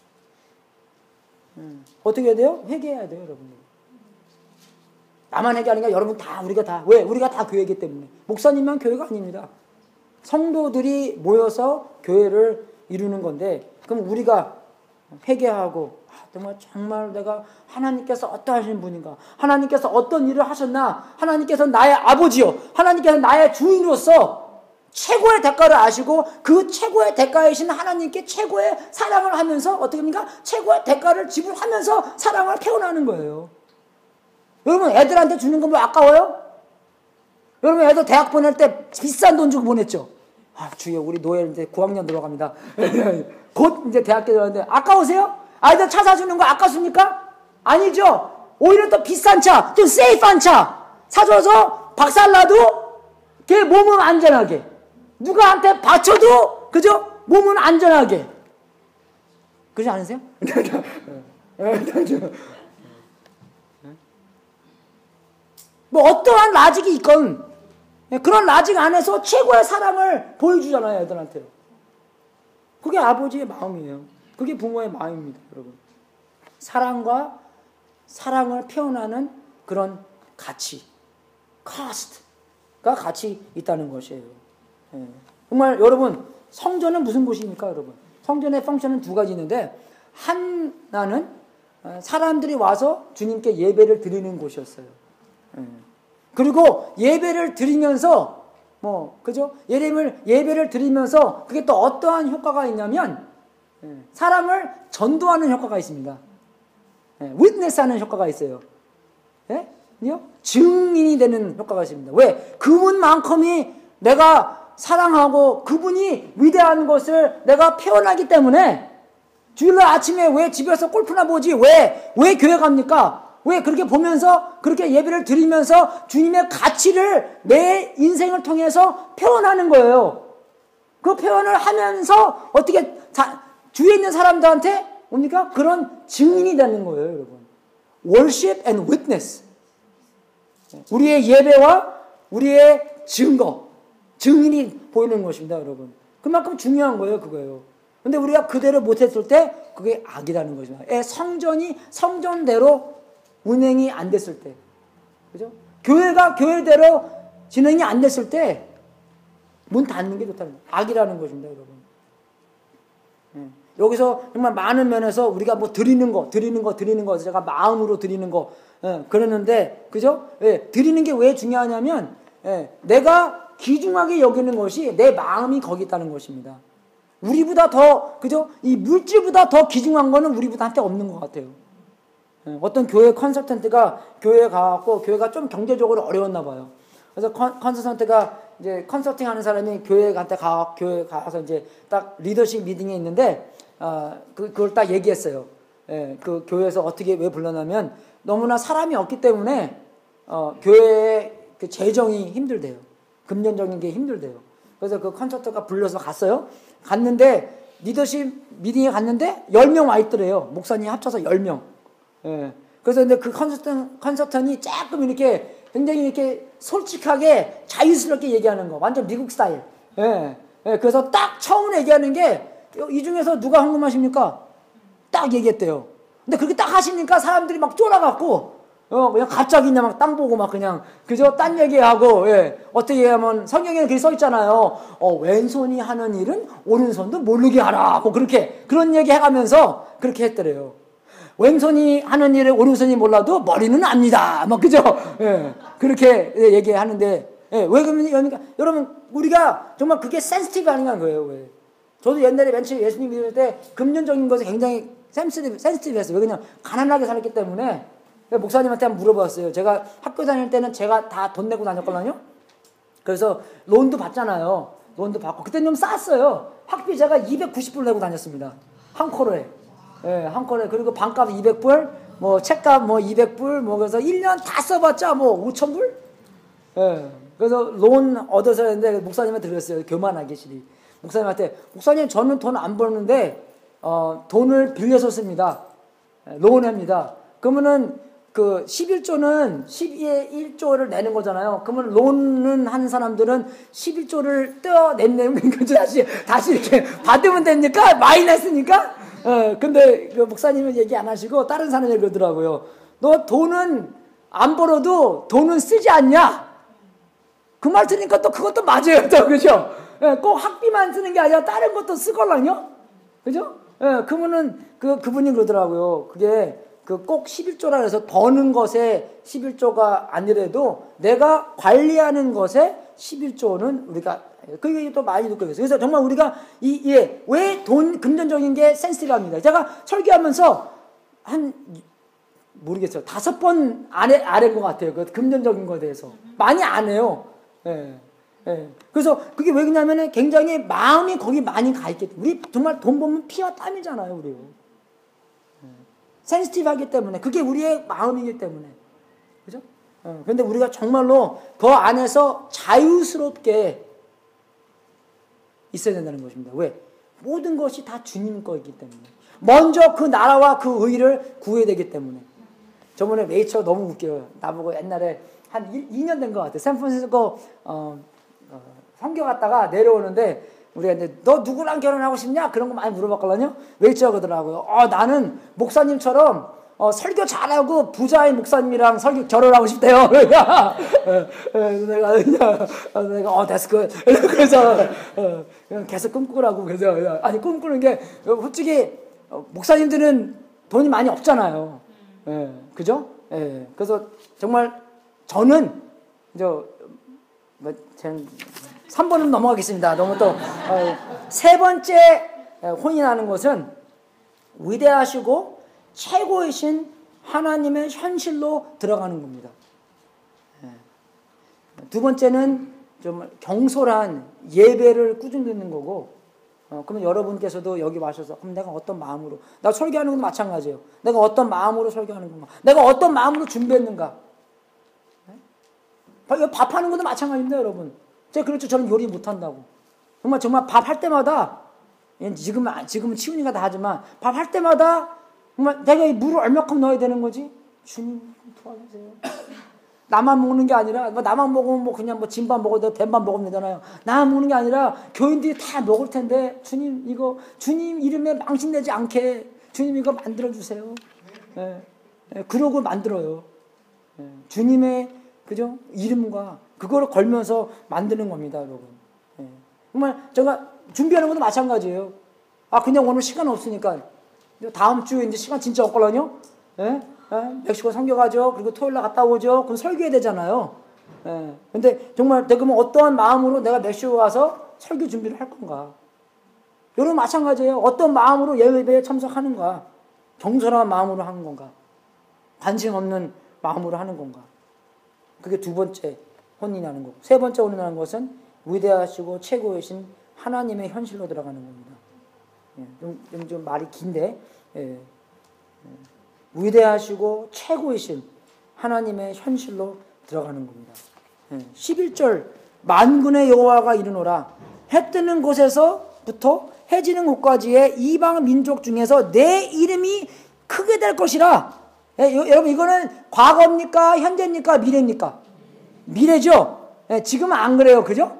어떻게 해야 돼요? 회개해야 돼요, 여러분. 나만 회개하는 게 여러분 다, 우리가 다. 왜? 우리가 다 교회이기 때문에. 목사님만 교회가 아닙니다. 성도들이 모여서 교회를 이루는 건데, 그럼 우리가 회개하고, 정말 내가 하나님께서 어떠하신 분인가, 하나님께서 어떤 일을 하셨나, 하나님께서 나의 아버지요, 하나님께서 나의 주인으로서 최고의 대가를 아시고 그 최고의 대가이신 하나님께 최고의 사랑을 하면서 어떻게 합니까? 최고의 대가를 지불하면서 사랑을 표현하는 거예요. 여러분, 애들한테 주는 거 뭐 아까워요? 여러분, 애들 대학 보낼 때 비싼 돈 주고 보냈죠? 주여, 우리 노예 이제 9학년 들어갑니다. 곧 이제 대학교 들어가는데 아까우세요? 아이들 차 사주는 거 아깝습니까? 아니죠. 오히려 더 비싼 차, 좀 세이프한 차 사줘서 박살나도 걔 몸은 안전하게, 누가한테 받쳐도, 그죠? 몸은 안전하게. 그러지 않으세요? 뭐 어떠한 라직이 있건 그런 라직 안에서 최고의 사랑을 보여주잖아요, 애들한테. 그게 아버지의 마음이에요. 그게 부모의 마음입니다, 여러분. 사랑과 사랑을 표현하는 그런 가치, cost가 같이 있다는 것이에요. 정말 여러분, 성전은 무슨 곳입니까, 여러분? 성전의 펑션은 두 가지 있는데, 하나는 사람들이 와서 주님께 예배를 드리는 곳이었어요. 그리고 예배를 드리면서 그죠? 예배를 드리면서 그게 또 어떠한 효과가 있냐면, 사람을 전도하는 효과가 있습니다. 위트네스 하는 효과가 있어요. 예? 증인이 되는 효과가 있습니다. 왜? 그분만큼이 내가 사랑하고 그분이 위대한 것을 내가 표현하기 때문에 주일날 아침에 왜 집에서 골프나 보지? 왜 교회 갑니까? 왜 그렇게 보면서 그렇게 예배를 드리면서 주님의 가치를 내 인생을 통해서 표현하는 거예요. 그 표현을 하면서 어떻게 주위에 있는 사람들한테 뭡니까? 그런 증인이 되는 거예요, 여러분. Worship and witness. 우리의 예배와 우리의 증인이 보이는 것입니다, 여러분. 그만큼 중요한 거예요, 그거예요. 근데 우리가 그대로 못했을 때 그게 악이라는 것입니다. 성전이 성전대로 운행이 안 됐을 때, 그죠? 교회가 교회대로 진행이 안 됐을 때 문 닫는 게 좋다는 거예요. 악이라는 것입니다, 여러분. 여기서 정말 많은 면에서 우리가 드리는 거, 제가 마음으로 드리는 거, 그러는데, 그죠? 드리는 게 왜 중요하냐면, 내가 귀중하게 여기는 것이 내 마음이 거기 있다는 것입니다. 우리보다 더, 그죠? 이 물질보다 더 귀중한 거는 우리보다한테 없는 것 같아요. 어떤 교회 컨설턴트가 교회에 가갖고 교회가 좀 경제적으로 어려웠나 봐요. 그래서 컨설턴트가 이제 컨설팅 하는 사람이 교회에 가서 이제 딱 리더십 미팅에 있는데, 그걸 딱 얘기했어요. 그 교회에서 어떻게 왜 불러냐면 너무나 사람이 없기 때문에, 교회의 그 재정이 힘들대요. 금전적인 게 힘들대요. 그래서 그 컨설턴트가 불려서 갔는데, 리더십 미팅에 갔는데 10명 와 있더래요. 목사님 합쳐서 10명. 그래서 근데 그 컨설턴이 조금 이렇게 굉장히 이렇게 솔직하게 자유스럽게 얘기하는 거. 완전 미국 스타일. 그래서 딱 처음 얘기하는 게, 이 중에서 누가 헌금하십니까? 딱 얘기했대요. 근데 그렇게 딱 하시니까 사람들이 막 쫄아갖고, 그냥 갑자기 그냥 막 땅 보고 막 그냥, 그죠? 딴 얘기하고, 어떻게 하면 성경에는 그렇게 써 있잖아요. 왼손이 하는 일은 오른손도 모르게 하라. 그런 얘기 해가면서 그렇게 했더래요. 왼손이 하는 일을 오른손이 몰라도 머리는 압니다. 그죠? 그렇게 얘기하는데, 왜 그러니까, 여러분, 우리가 정말 그게 센시티브 아닌가 거예요, 왜. 저도 옛날에 맨 처음에 예수님 믿을 때 금전적인 것에 굉장히 센시티브했어요. 왜 그냥 가난하게 살았기 때문에. 목사님한테 한번 물어봤어요. 제가 학교 다닐 때는 제가 다 돈 내고 다녔거든요. 그래서 론도 받잖아요. 론도 받고. 그때는 좀 쌌어요. 학비 제가 290불 내고 다녔습니다. 한 코로에. 한 코로에. 그리고 반값 200불, 책값 200불, 그래서 1년 다 써봤자 5,000불? 그래서 론 얻어서 했는데 목사님한테 그랬어요. 교만하게 시리. 목사님한테, 목사님 저는 돈 안 버는데, 돈을 빌려서 씁니다. 론합니다. 그러면은 그 11조는 12의 1조를 내는 거잖아요. 그러면 론은 하는 사람들은 11조를 떼어내면 다시 이렇게 받으면 됩니까? 마이너스니까? 근데 그 목사님은 얘기 안 하시고 다른 사람이 그러더라고요. 너 돈은 안 벌어도 돈은 쓰지 않냐? 그 말 들으니까 또 그것도 맞아요. 또, 그죠? 꼭 학비만 쓰는 게 아니라 다른 것도 쓰걸랑요? 그죠? 그러면은 그분이 그러더라고요. 그게 꼭 11조라 해서 버는 것에 11조가 아니라도 내가 관리하는 것에 11조는 우리가, 그게 또 많이 듣고 있어요. 그래서 정말 우리가 왜 금전적인 게 센시티브합니다. 제가 설교하면서 모르겠어요. 5번 아래인 것 같아요. 그 금전적인 거에 대해서. 많이 안 해요. 그래서 그게 왜 그러냐면은 굉장히 마음이 거기 많이 가 있기 때문에. 우리 정말 돈 보면 피와 땀이잖아요, 우리. 센시티브하기 때문에. 그게 우리의 마음이기 때문에. 그죠? 근데 우리가 정말로 그 안에서 자유스럽게 있어야 된다는 것입니다. 왜? 모든 것이 다 주님 거이기 때문에. 먼저 그 나라와 그 의를 구해야 되기 때문에. 저번에 레이처 너무 웃겨요. 나보고 옛날에 한 2년 된 것 같아요. 샌프란시스코 선교 갔다가 내려오는데 우리가 이제 너 누구랑 결혼하고 싶냐? 그런 거 많이 물어봤거든요. 레이처 그러더라고요. 나는 목사님처럼 설교 잘하고 부자인 목사님이랑 결혼하고 싶대요. 그러니까 내가 that's good. 그래서 그냥 계속 꿈꾸라고. 그래서 아니 꿈꾸는 게 솔직히 목사님들은 돈이 많이 없잖아요. 그죠? 그래서 정말 저는 3번은 넘어가겠습니다. 너무 또. 세 번째 혼인하는 것은 위대하시고 최고이신 하나님의 현실로 들어가는 겁니다. 두 번째는 좀 경솔한 예배를 꾸준히 듣는 거고, 그러면 여러분께서도 여기 와셔서 그럼 내가 어떤 마음으로, 나 설교하는 것도 마찬가지예요. 내가 어떤 마음으로 설교하는 건가, 내가 어떤 마음으로 준비했는가. 밥하는 것도 마찬가지입니다, 여러분. 제가 그렇죠. 저는 요리 못한다고. 정말 밥 할 때마다, 지금은 치훈이가 다 하지만 밥 할 때마다 정말 내가 이 물을 얼마큼 넣어야 되는 거지? 주님 도와주세요. 나만 먹는 게 아니라, 나만 먹으면 그냥 진밥 먹어도 된밥 먹으면 되잖아요. 나만 먹는 게 아니라 교인들이 다 먹을 텐데, 주님 주님 이름에 망신되지 않게 주님 이거 만들어주세요. 그러고 만들어요. 주님의, 그죠? 이름과 그거를 걸면서 만드는 겁니다, 여러분. 정말 제가 준비하는 것도 마찬가지예요. 그냥 오늘 시간 없으니까 다음 주에 이제 시간 진짜 없거든요. 멕시코 선교 가죠. 그리고 토요일날 갔다 오죠. 그럼 설교해야 되잖아요. 근데 정말 내가 어떠한 마음으로 내가 멕시코 가서 설교 준비를 할 건가? 여러분 마찬가지예요. 어떤 마음으로 예배에 참석하는가? 경솔한 마음으로 하는 건가? 관심 없는 마음으로 하는 건가? 그게 두 번째 혼인하는 거고, 세 번째 혼인하는 것은 위대하시고 최고이신 하나님의 현실로 들어가는 겁니다. 좀 말이 긴데, 위대하시고 최고이신 하나님의 현실로 들어가는 겁니다. 11절 만군의 여호와가 이르노라 해 뜨는 곳에서부터 해 지는 곳까지의 이방 민족 중에서 내 이름이 크게 될 것이라. 여러분 이거는 과거입니까? 현재입니까? 미래입니까? 미래죠. 지금은 안 그래요. 그죠?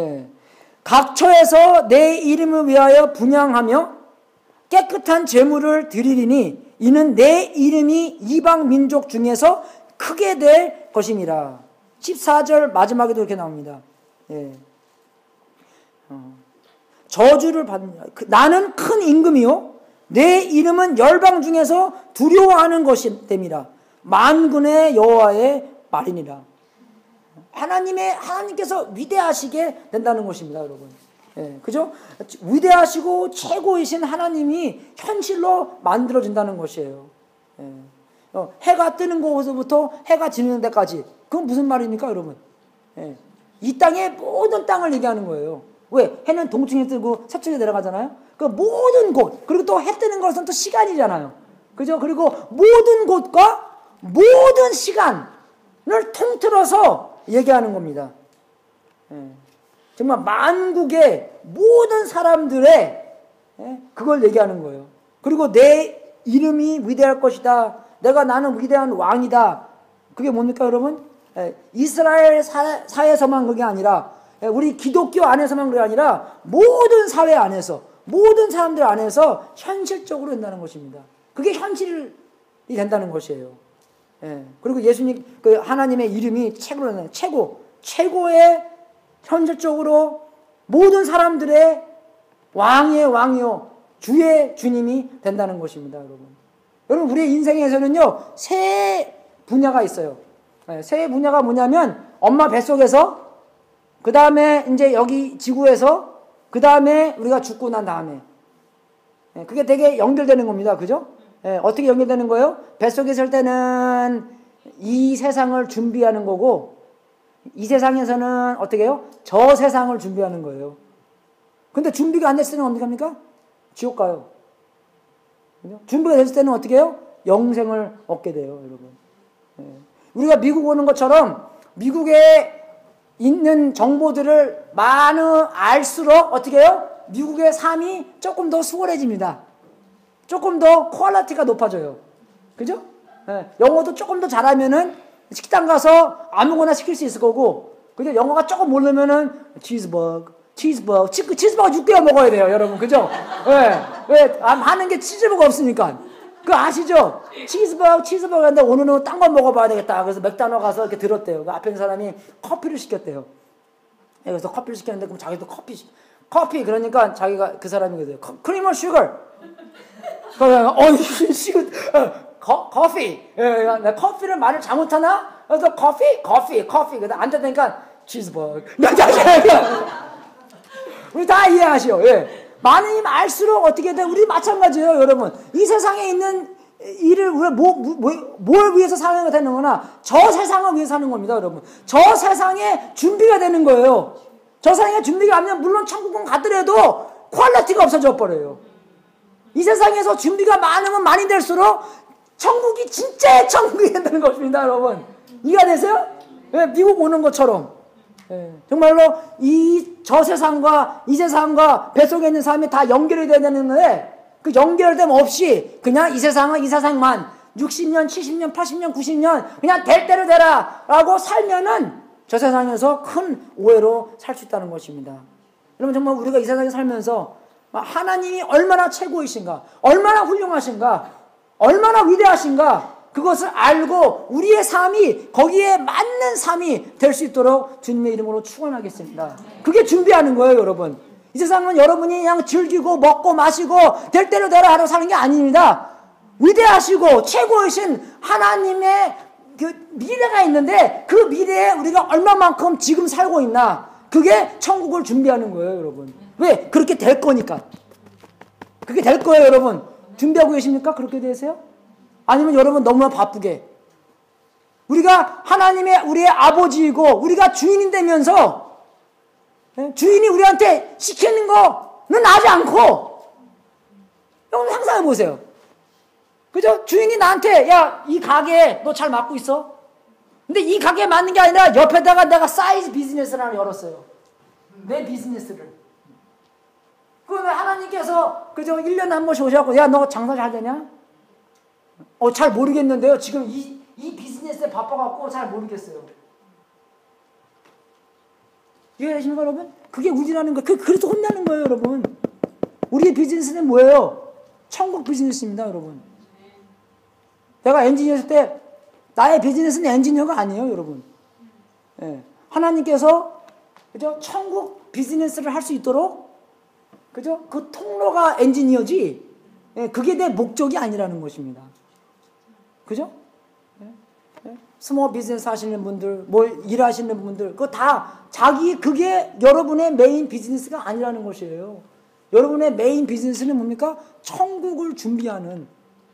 각처에서 내 이름을 위하여 분향하며 깨끗한 제물을 드리리니 이는 내 이름이 이방 민족 중에서 크게 될 것임이라. 14절 마지막에도 이렇게 나옵니다. 저주를 받느니라. 나는 큰 임금이요 내 이름은 열방 중에서 두려워하는 것이 됨이라. 만군의 여호와의 말이니라. 하나님께서 위대하시게 된다는 것입니다, 여러분. 그죠? 위대하시고 최고이신 하나님이 현실로 만들어진다는 것이에요. 해가 뜨는 곳에서부터 해가 지는 데까지. 그건 무슨 말입니까, 여러분? 이 땅의 모든 땅을 얘기하는 거예요. 왜? 해는 동쪽에 뜨고 서쪽에 내려가잖아요. 그 모든 곳, 그리고 또 해 뜨는 것은 또 시간이잖아요. 그죠? 그리고 모든 곳과 모든 시간을 통틀어서 얘기하는 겁니다. 정말 만국의 모든 사람들의 그걸 얘기하는 거예요. 그리고 내 이름이 위대할 것이다. 나는 위대한 왕이다. 그게 뭡니까, 여러분? 이스라엘 사회에서만 그게 아니라, 우리 기독교 안에서만 그게 아니라 모든 사회 안에서, 모든 사람들 안에서 현실적으로 된다는 것입니다. 그게 현실이 된다는 것이에요. 그리고 예수님, 하나님의 이름이 최고의 현실적으로 모든 사람들의 왕의 왕이요 주의 주님이 된다는 것입니다, 여러분. 여러분, 우리의 인생에서는요 세 분야가 있어요. 세 분야가 뭐냐면 엄마 뱃속에서, 그 다음에 이제 여기 지구에서, 그 다음에 우리가 죽고 난 다음에. 그게 되게 연결되는 겁니다, 그죠? 어떻게 연결되는 거예요? 뱃속에 있을 때는 이 세상을 준비하는 거고, 이 세상에서는 어떻게 해요? 저 세상을 준비하는 거예요. 근데 준비가 안 됐을 때는 어떻게 합니까? 지옥 가요. 그죠? 준비가 됐을 때는 어떻게 해요? 영생을 얻게 돼요, 여러분. 우리가 미국 오는 것처럼 미국에 있는 정보들을 알수록 어떻게 해요? 미국의 삶이 조금 더 수월해집니다. 조금 더 퀄리티가 높아져요. 그죠? 영어도 조금 더 잘하면은 식당 가서 아무거나 시킬 수 있을 거고, 그죠? 영어가 조금 모르면은 치즈버거 6개월 먹어야 돼요, 여러분. 그죠? 왜? 하는 게 치즈버거 없으니까. 그거 아시죠? 치즈버거 했는데 오늘은 딴 거 먹어봐야 되겠다. 그래서 맥도날드 가서 이렇게 들었대요. 그 앞에 있는 사람이 커피를 시켰대요. 그래서 커피를 시켰는데, 그럼 자기도 커피, 그러니까 자기가 그 사람이 그래요. 크림 or sugar? 커피. 내가 커피를 말을 잘못하나? 그래서 커피. 그래서 앉아대니까 치즈버거. 우리 다 이해하시오. 예. 많이 알수록 어떻게 돼? 우리 마찬가지예요, 여러분. 이 세상에 있는 일을 우리가 뭘 위해서 사는 되는 거나 저 세상을 위해서 사는 겁니다, 여러분. 저 세상에 준비가 되는 거예요. 저 세상에 준비가 안 되면 물론 천국은 가더라도 퀄리티가 없어져 버려요. 이 세상에서 준비가 많으면 많이 될수록 천국이 진짜의 천국이 된다는 것입니다, 여러분. 이해가 되세요? 예, 미국 오는 것처럼. 예, 정말로 저 세상과 이 세상과 뱃속에 있는 사람이 다 연결이 돼야 되는데 그 연결됨 없이 그냥 이 세상은 이 세상만 60년, 70년, 80년, 90년 그냥 될 대로 되라 라고 살면은 저 세상에서 큰 오해로 살 수 있다는 것입니다. 여러분 정말 우리가 이 세상에 살면서 하나님이 얼마나 최고이신가, 얼마나 훌륭하신가, 얼마나 위대하신가 그것을 알고 우리의 삶이 거기에 맞는 삶이 될 수 있도록 주님의 이름으로 축원하겠습니다. 그게 준비하는 거예요, 여러분. 이 세상은 여러분이 그냥 즐기고 먹고 마시고 될 대로 되라 하러 사는 게 아닙니다. 위대하시고 최고이신 하나님의 그 미래가 있는데 그 미래에 우리가 얼마만큼 지금 살고 있나 그게 천국을 준비하는 거예요, 여러분. 왜? 그렇게 될 거니까. 그게 될 거예요, 여러분. 준비하고 계십니까? 그렇게 되세요? 아니면 여러분 너무나 바쁘게 우리가 하나님의 우리의 아버지이고 우리가 주인이 되면서 주인이 우리한테 시키는 거는 나지 않고 여러분 상상해 보세요. 그죠? 주인이 나한테 야, 이 가게 너 잘 맡고 있어? 근데 이 가게에 맞는 게 아니라 옆에다가 내가 사이즈 비즈니스를 하나 열었어요. 내 비즈니스를. 그러면 하나님께서 그죠? 1년에 한 번씩 오셔갖고 야, 너 장사 잘 되냐? 잘 모르겠는데요. 지금 이 비즈니스에 바빠갖고 잘 모르겠어요. 이해되십니까, 여러분? 그게 우리라는 거. 그래서 혼나는 거예요, 여러분. 우리의 비즈니스는 뭐예요? 천국 비즈니스입니다, 여러분. 내가 엔지니어였을 때 나의 비즈니스는 엔지니어가 아니에요, 여러분. 예. 하나님께서 그죠? 천국 비즈니스를 할 수 있도록 그죠? 그 통로가 엔지니어지. 예. 그게 내 목적이 아니라는 것입니다. 그죠? 예. 스몰 비즈니스 하시는 분들, 뭘 일하시는 분들, 그거 다 그게 여러분의 메인 비즈니스가 아니라는 것이에요. 여러분의 메인 비즈니스는 뭡니까? 천국을 준비하는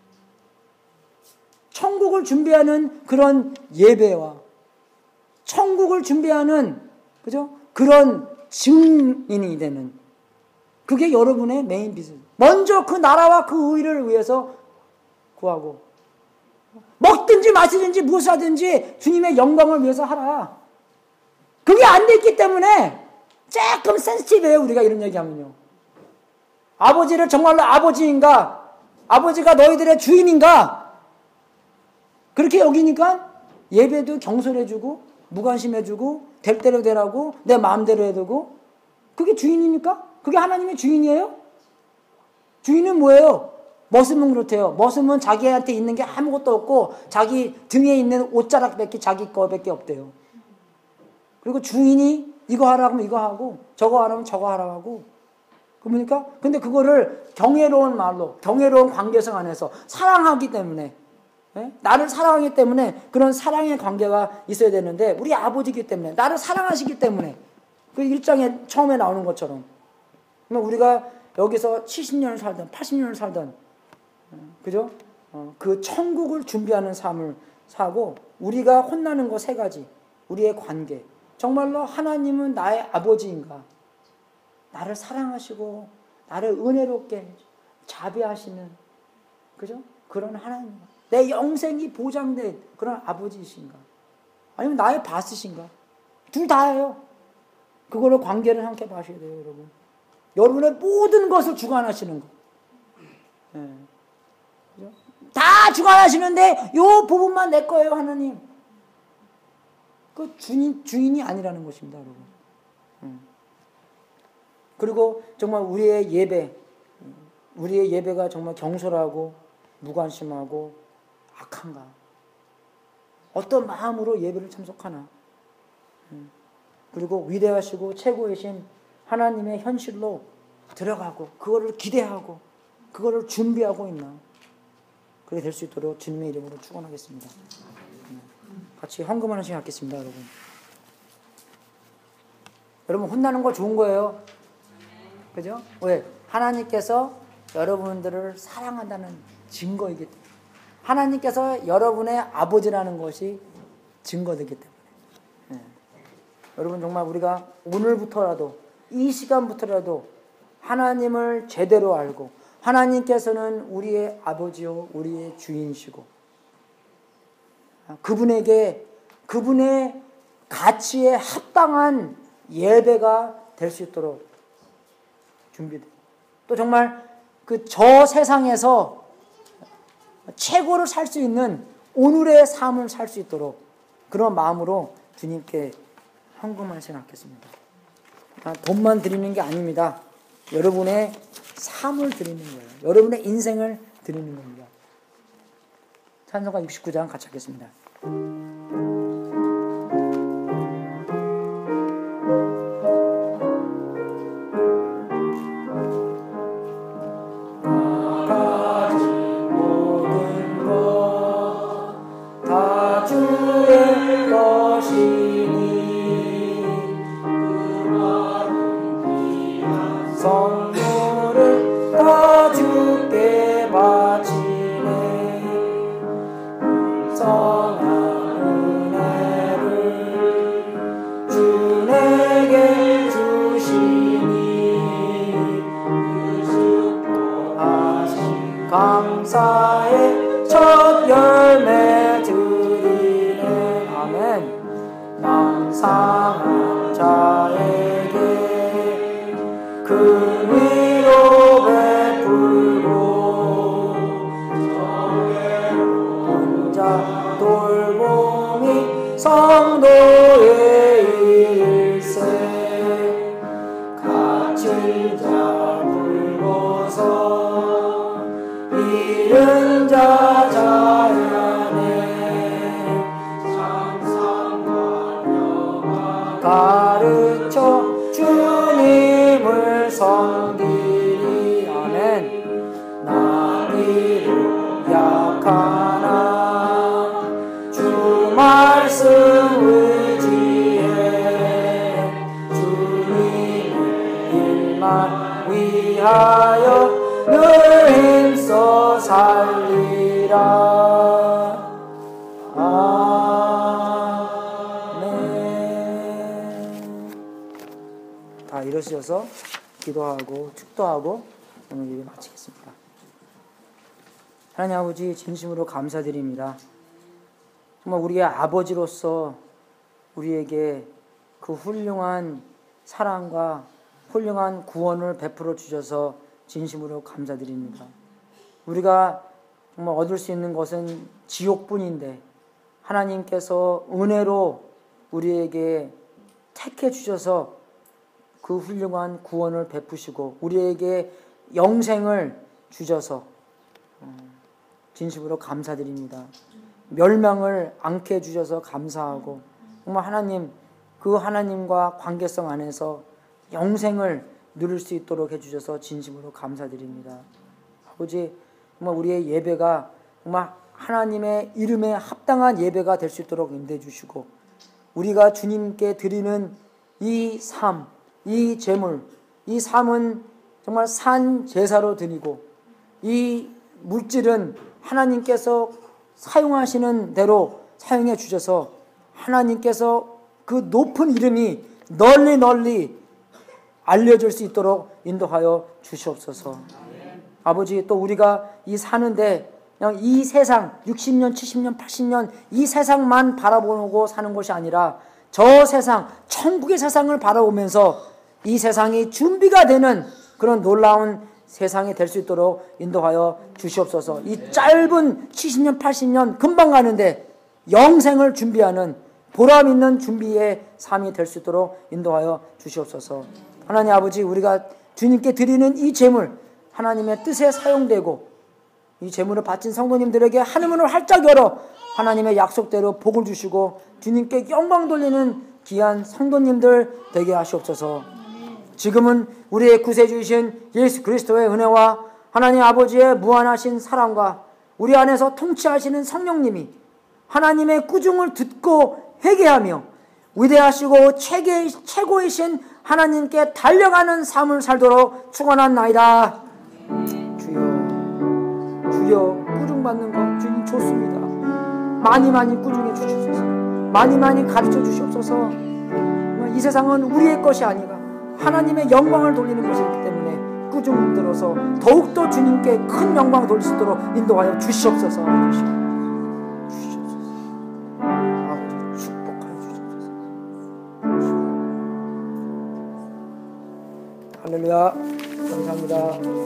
그런 예배와 천국을 준비하는 그죠? 그런 증인이 되는 그게 여러분의 메인 비즈니스. 먼저 그 나라와 그 의를 위해서 구하고 먹든지 마시든지 무엇을 하든지 주님의 영광을 위해서 하라. 그게 안 돼 있기 때문에 조금 센시티브해요. 우리가 이런 얘기하면요. 아버지를 정말로 아버지인가? 아버지가 너희들의 주인인가? 그렇게 여기니까 예배도 경솔해주고 무관심해주고 될 대로 되라고 내 마음대로 해두고 그게 주인입니까? 그게 하나님의 주인이에요? 주인은 뭐예요? 머슴은 그렇대요. 머슴은 자기한테 있는 게 아무것도 없고 자기 등에 있는 옷자락밖에 자기 거밖에 없대요. 그리고 주인이 이거 하라고 하면 이거 하고 저거 하라면 저거 하라고 하고 그러니까 근데 그거를 경외로운 말로 경외로운 관계성 안에서 사랑하기 때문에 나를 사랑하기 때문에 그런 사랑의 관계가 있어야 되는데 우리 아버지이기 때문에 나를 사랑하시기 때문에 그 1장에 처음에 나오는 것처럼 우리가 여기서 70년을 살든 80년을 살든 그죠? 그 천국을 준비하는 삶을 사고 우리가 혼나는 거 3가지 우리의 관계 정말로 하나님은 나의 아버지인가 나를 사랑하시고 나를 은혜롭게 자비하시는 그죠? 그런 하나님 내 영생이 보장된 그런 아버지이신가 아니면 나의 바스신가 둘 다예요. 그걸로 관계를 함께 봐셔야 돼요, 여러분. 여러분의 모든 것을 주관하시는 거. 네. 그죠? 다 주관하시는데 요 부분만 내 거예요, 하나님. 그 주인이 아니라는 것입니다, 여러분. 그리고 정말 우리의 예배가 정말 경솔하고 무관심하고 악한가? 어떤 마음으로 예배를 참석하나? 그리고 위대하시고 최고이신 하나님의 현실로 들어가고 그거를 기대하고 그거를 준비하고 있나? 그렇게 될 수 있도록 주님의 이름으로 축원하겠습니다. 같이 헌금 하나씩 갖겠습니다, 여러분. 여러분 혼나는 거 좋은 거예요. 그죠? 왜? 하나님께서 여러분들을 사랑한다는 증거이기 때문에. 하나님께서 여러분의 아버지라는 것이 증거되기 때문에. 네. 여러분 정말 우리가 오늘부터라도 이 시간부터라도 하나님을 제대로 알고 하나님께서는 우리의 아버지요 우리의 주인이시고 그분에게 그분의 가치에 합당한 예배가 될 수 있도록 준비돼. 또 정말 그 저 세상에서 최고를 살 수 있는 오늘의 삶을 살 수 있도록 그런 마음으로 주님께 헌금을 생각했습니다. 돈만 드리는 게 아닙니다. 여러분의 삶을 드리는 거예요. 여러분의 인생을 드리는 겁니다. 찬송가 69장 같이 하겠습니다. 성도를 다 주께 바치네. 성한 은혜를 주 내게 주시니 그 축복하신 감사의 첫 열매 드리네. 아멘. 낭상한 자에게 큰 위로 베풀고 혼자 돌봄이 성도의 일세. 갇힌 자 불고서 잃은 자 자연에 항상 가르쳐 주님을 섬기리. 아멘. 나비로 약하나 주 말씀 의지해 주님의 일만 위하여 늘 힘써 살리라. 다 일어서서 기도하고 축도하고 오늘 예배 마치겠습니다. 하나님 아버지 진심으로 감사드립니다. 정말 우리의 아버지로서 우리에게 그 훌륭한 사랑과 훌륭한 구원을 베풀어 주셔서 진심으로 감사드립니다. 우리가 정말 얻을 수 있는 것은 지옥뿐인데 하나님께서 은혜로 우리에게 택해 주셔서 그 훌륭한 구원을 베푸시고 우리에게 영생을 주셔서 진심으로 감사드립니다. 멸망을 않게 해주셔서 감사하고 정말 하나님 그 하나님과 관계성 안에서 영생을 누릴 수 있도록 해주셔서 진심으로 감사드립니다. 아버지 정말 우리의 예배가 정말 하나님의 이름에 합당한 예배가 될 수 있도록 인도해 주시고 우리가 주님께 드리는 이 삶, 이 제물, 이 삶은 정말 산 제사로 드리고 이 물질은 하나님께서 사용하시는 대로 사용해 주셔서 하나님께서 그 높은 이름이 널리 널리 알려질 수 있도록 인도하여 주시옵소서. 아버지 또 우리가 이 사는데 그냥 이 세상 60년, 70년, 80년 이 세상만 바라보고 사는 것이 아니라 저 세상, 천국의 세상을 바라보면서 이 세상이 준비가 되는 그런 놀라운 세상이 될 수 있도록 인도하여 주시옵소서. 이 짧은 70년, 80년 금방 가는데 영생을 준비하는 보람 있는 준비의 삶이 될 수 있도록 인도하여 주시옵소서. 하나님 아버지 우리가 주님께 드리는 이 제물 하나님의 뜻에 사용되고 이 제물을 바친 성도님들에게 하늘문을 활짝 열어 하나님의 약속대로 복을 주시고 주님께 영광 돌리는 귀한 성도님들 되게 하시옵소서. 지금은 우리의 구세주이신 예수 그리스도의 은혜와 하나님 아버지의 무한하신 사랑과 우리 안에서 통치하시는 성령님이 하나님의 꾸중을 듣고 회개하며 위대하시고 최고이신 하나님께 달려가는 삶을 살도록 축원하나이다. 주여 꾸중받는 것 주님 좋습니다. 많이 꾸중해 주시옵소서. 많이 가르쳐 주시옵소서. 이 세상은 우리의 것이 아니라 하나님의 영광을 돌리는 것이기 때문에 꾸중 들어서 더욱더 주님께 큰 영광을 돌릴 수 있도록 인도하여 주시옵소서. 축복하여 주시옵소서. 할렐루야. 감사합니다.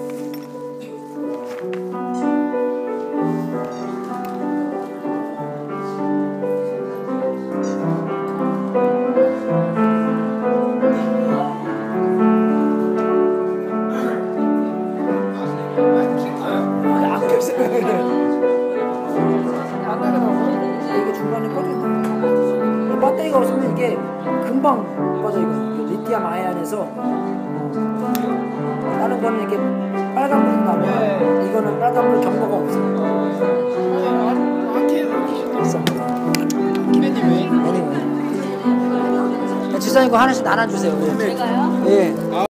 이게 중간에 꺼져. 배터리가 없으면 이게 금방 꺼져. 이거 리티엄 아이언에서 다른 거는 이렇게 빨간불이 나면 이거는 빨간불 경보가 없어요. 지사님 거 하나씩 나눠주세요. 제가요? 예.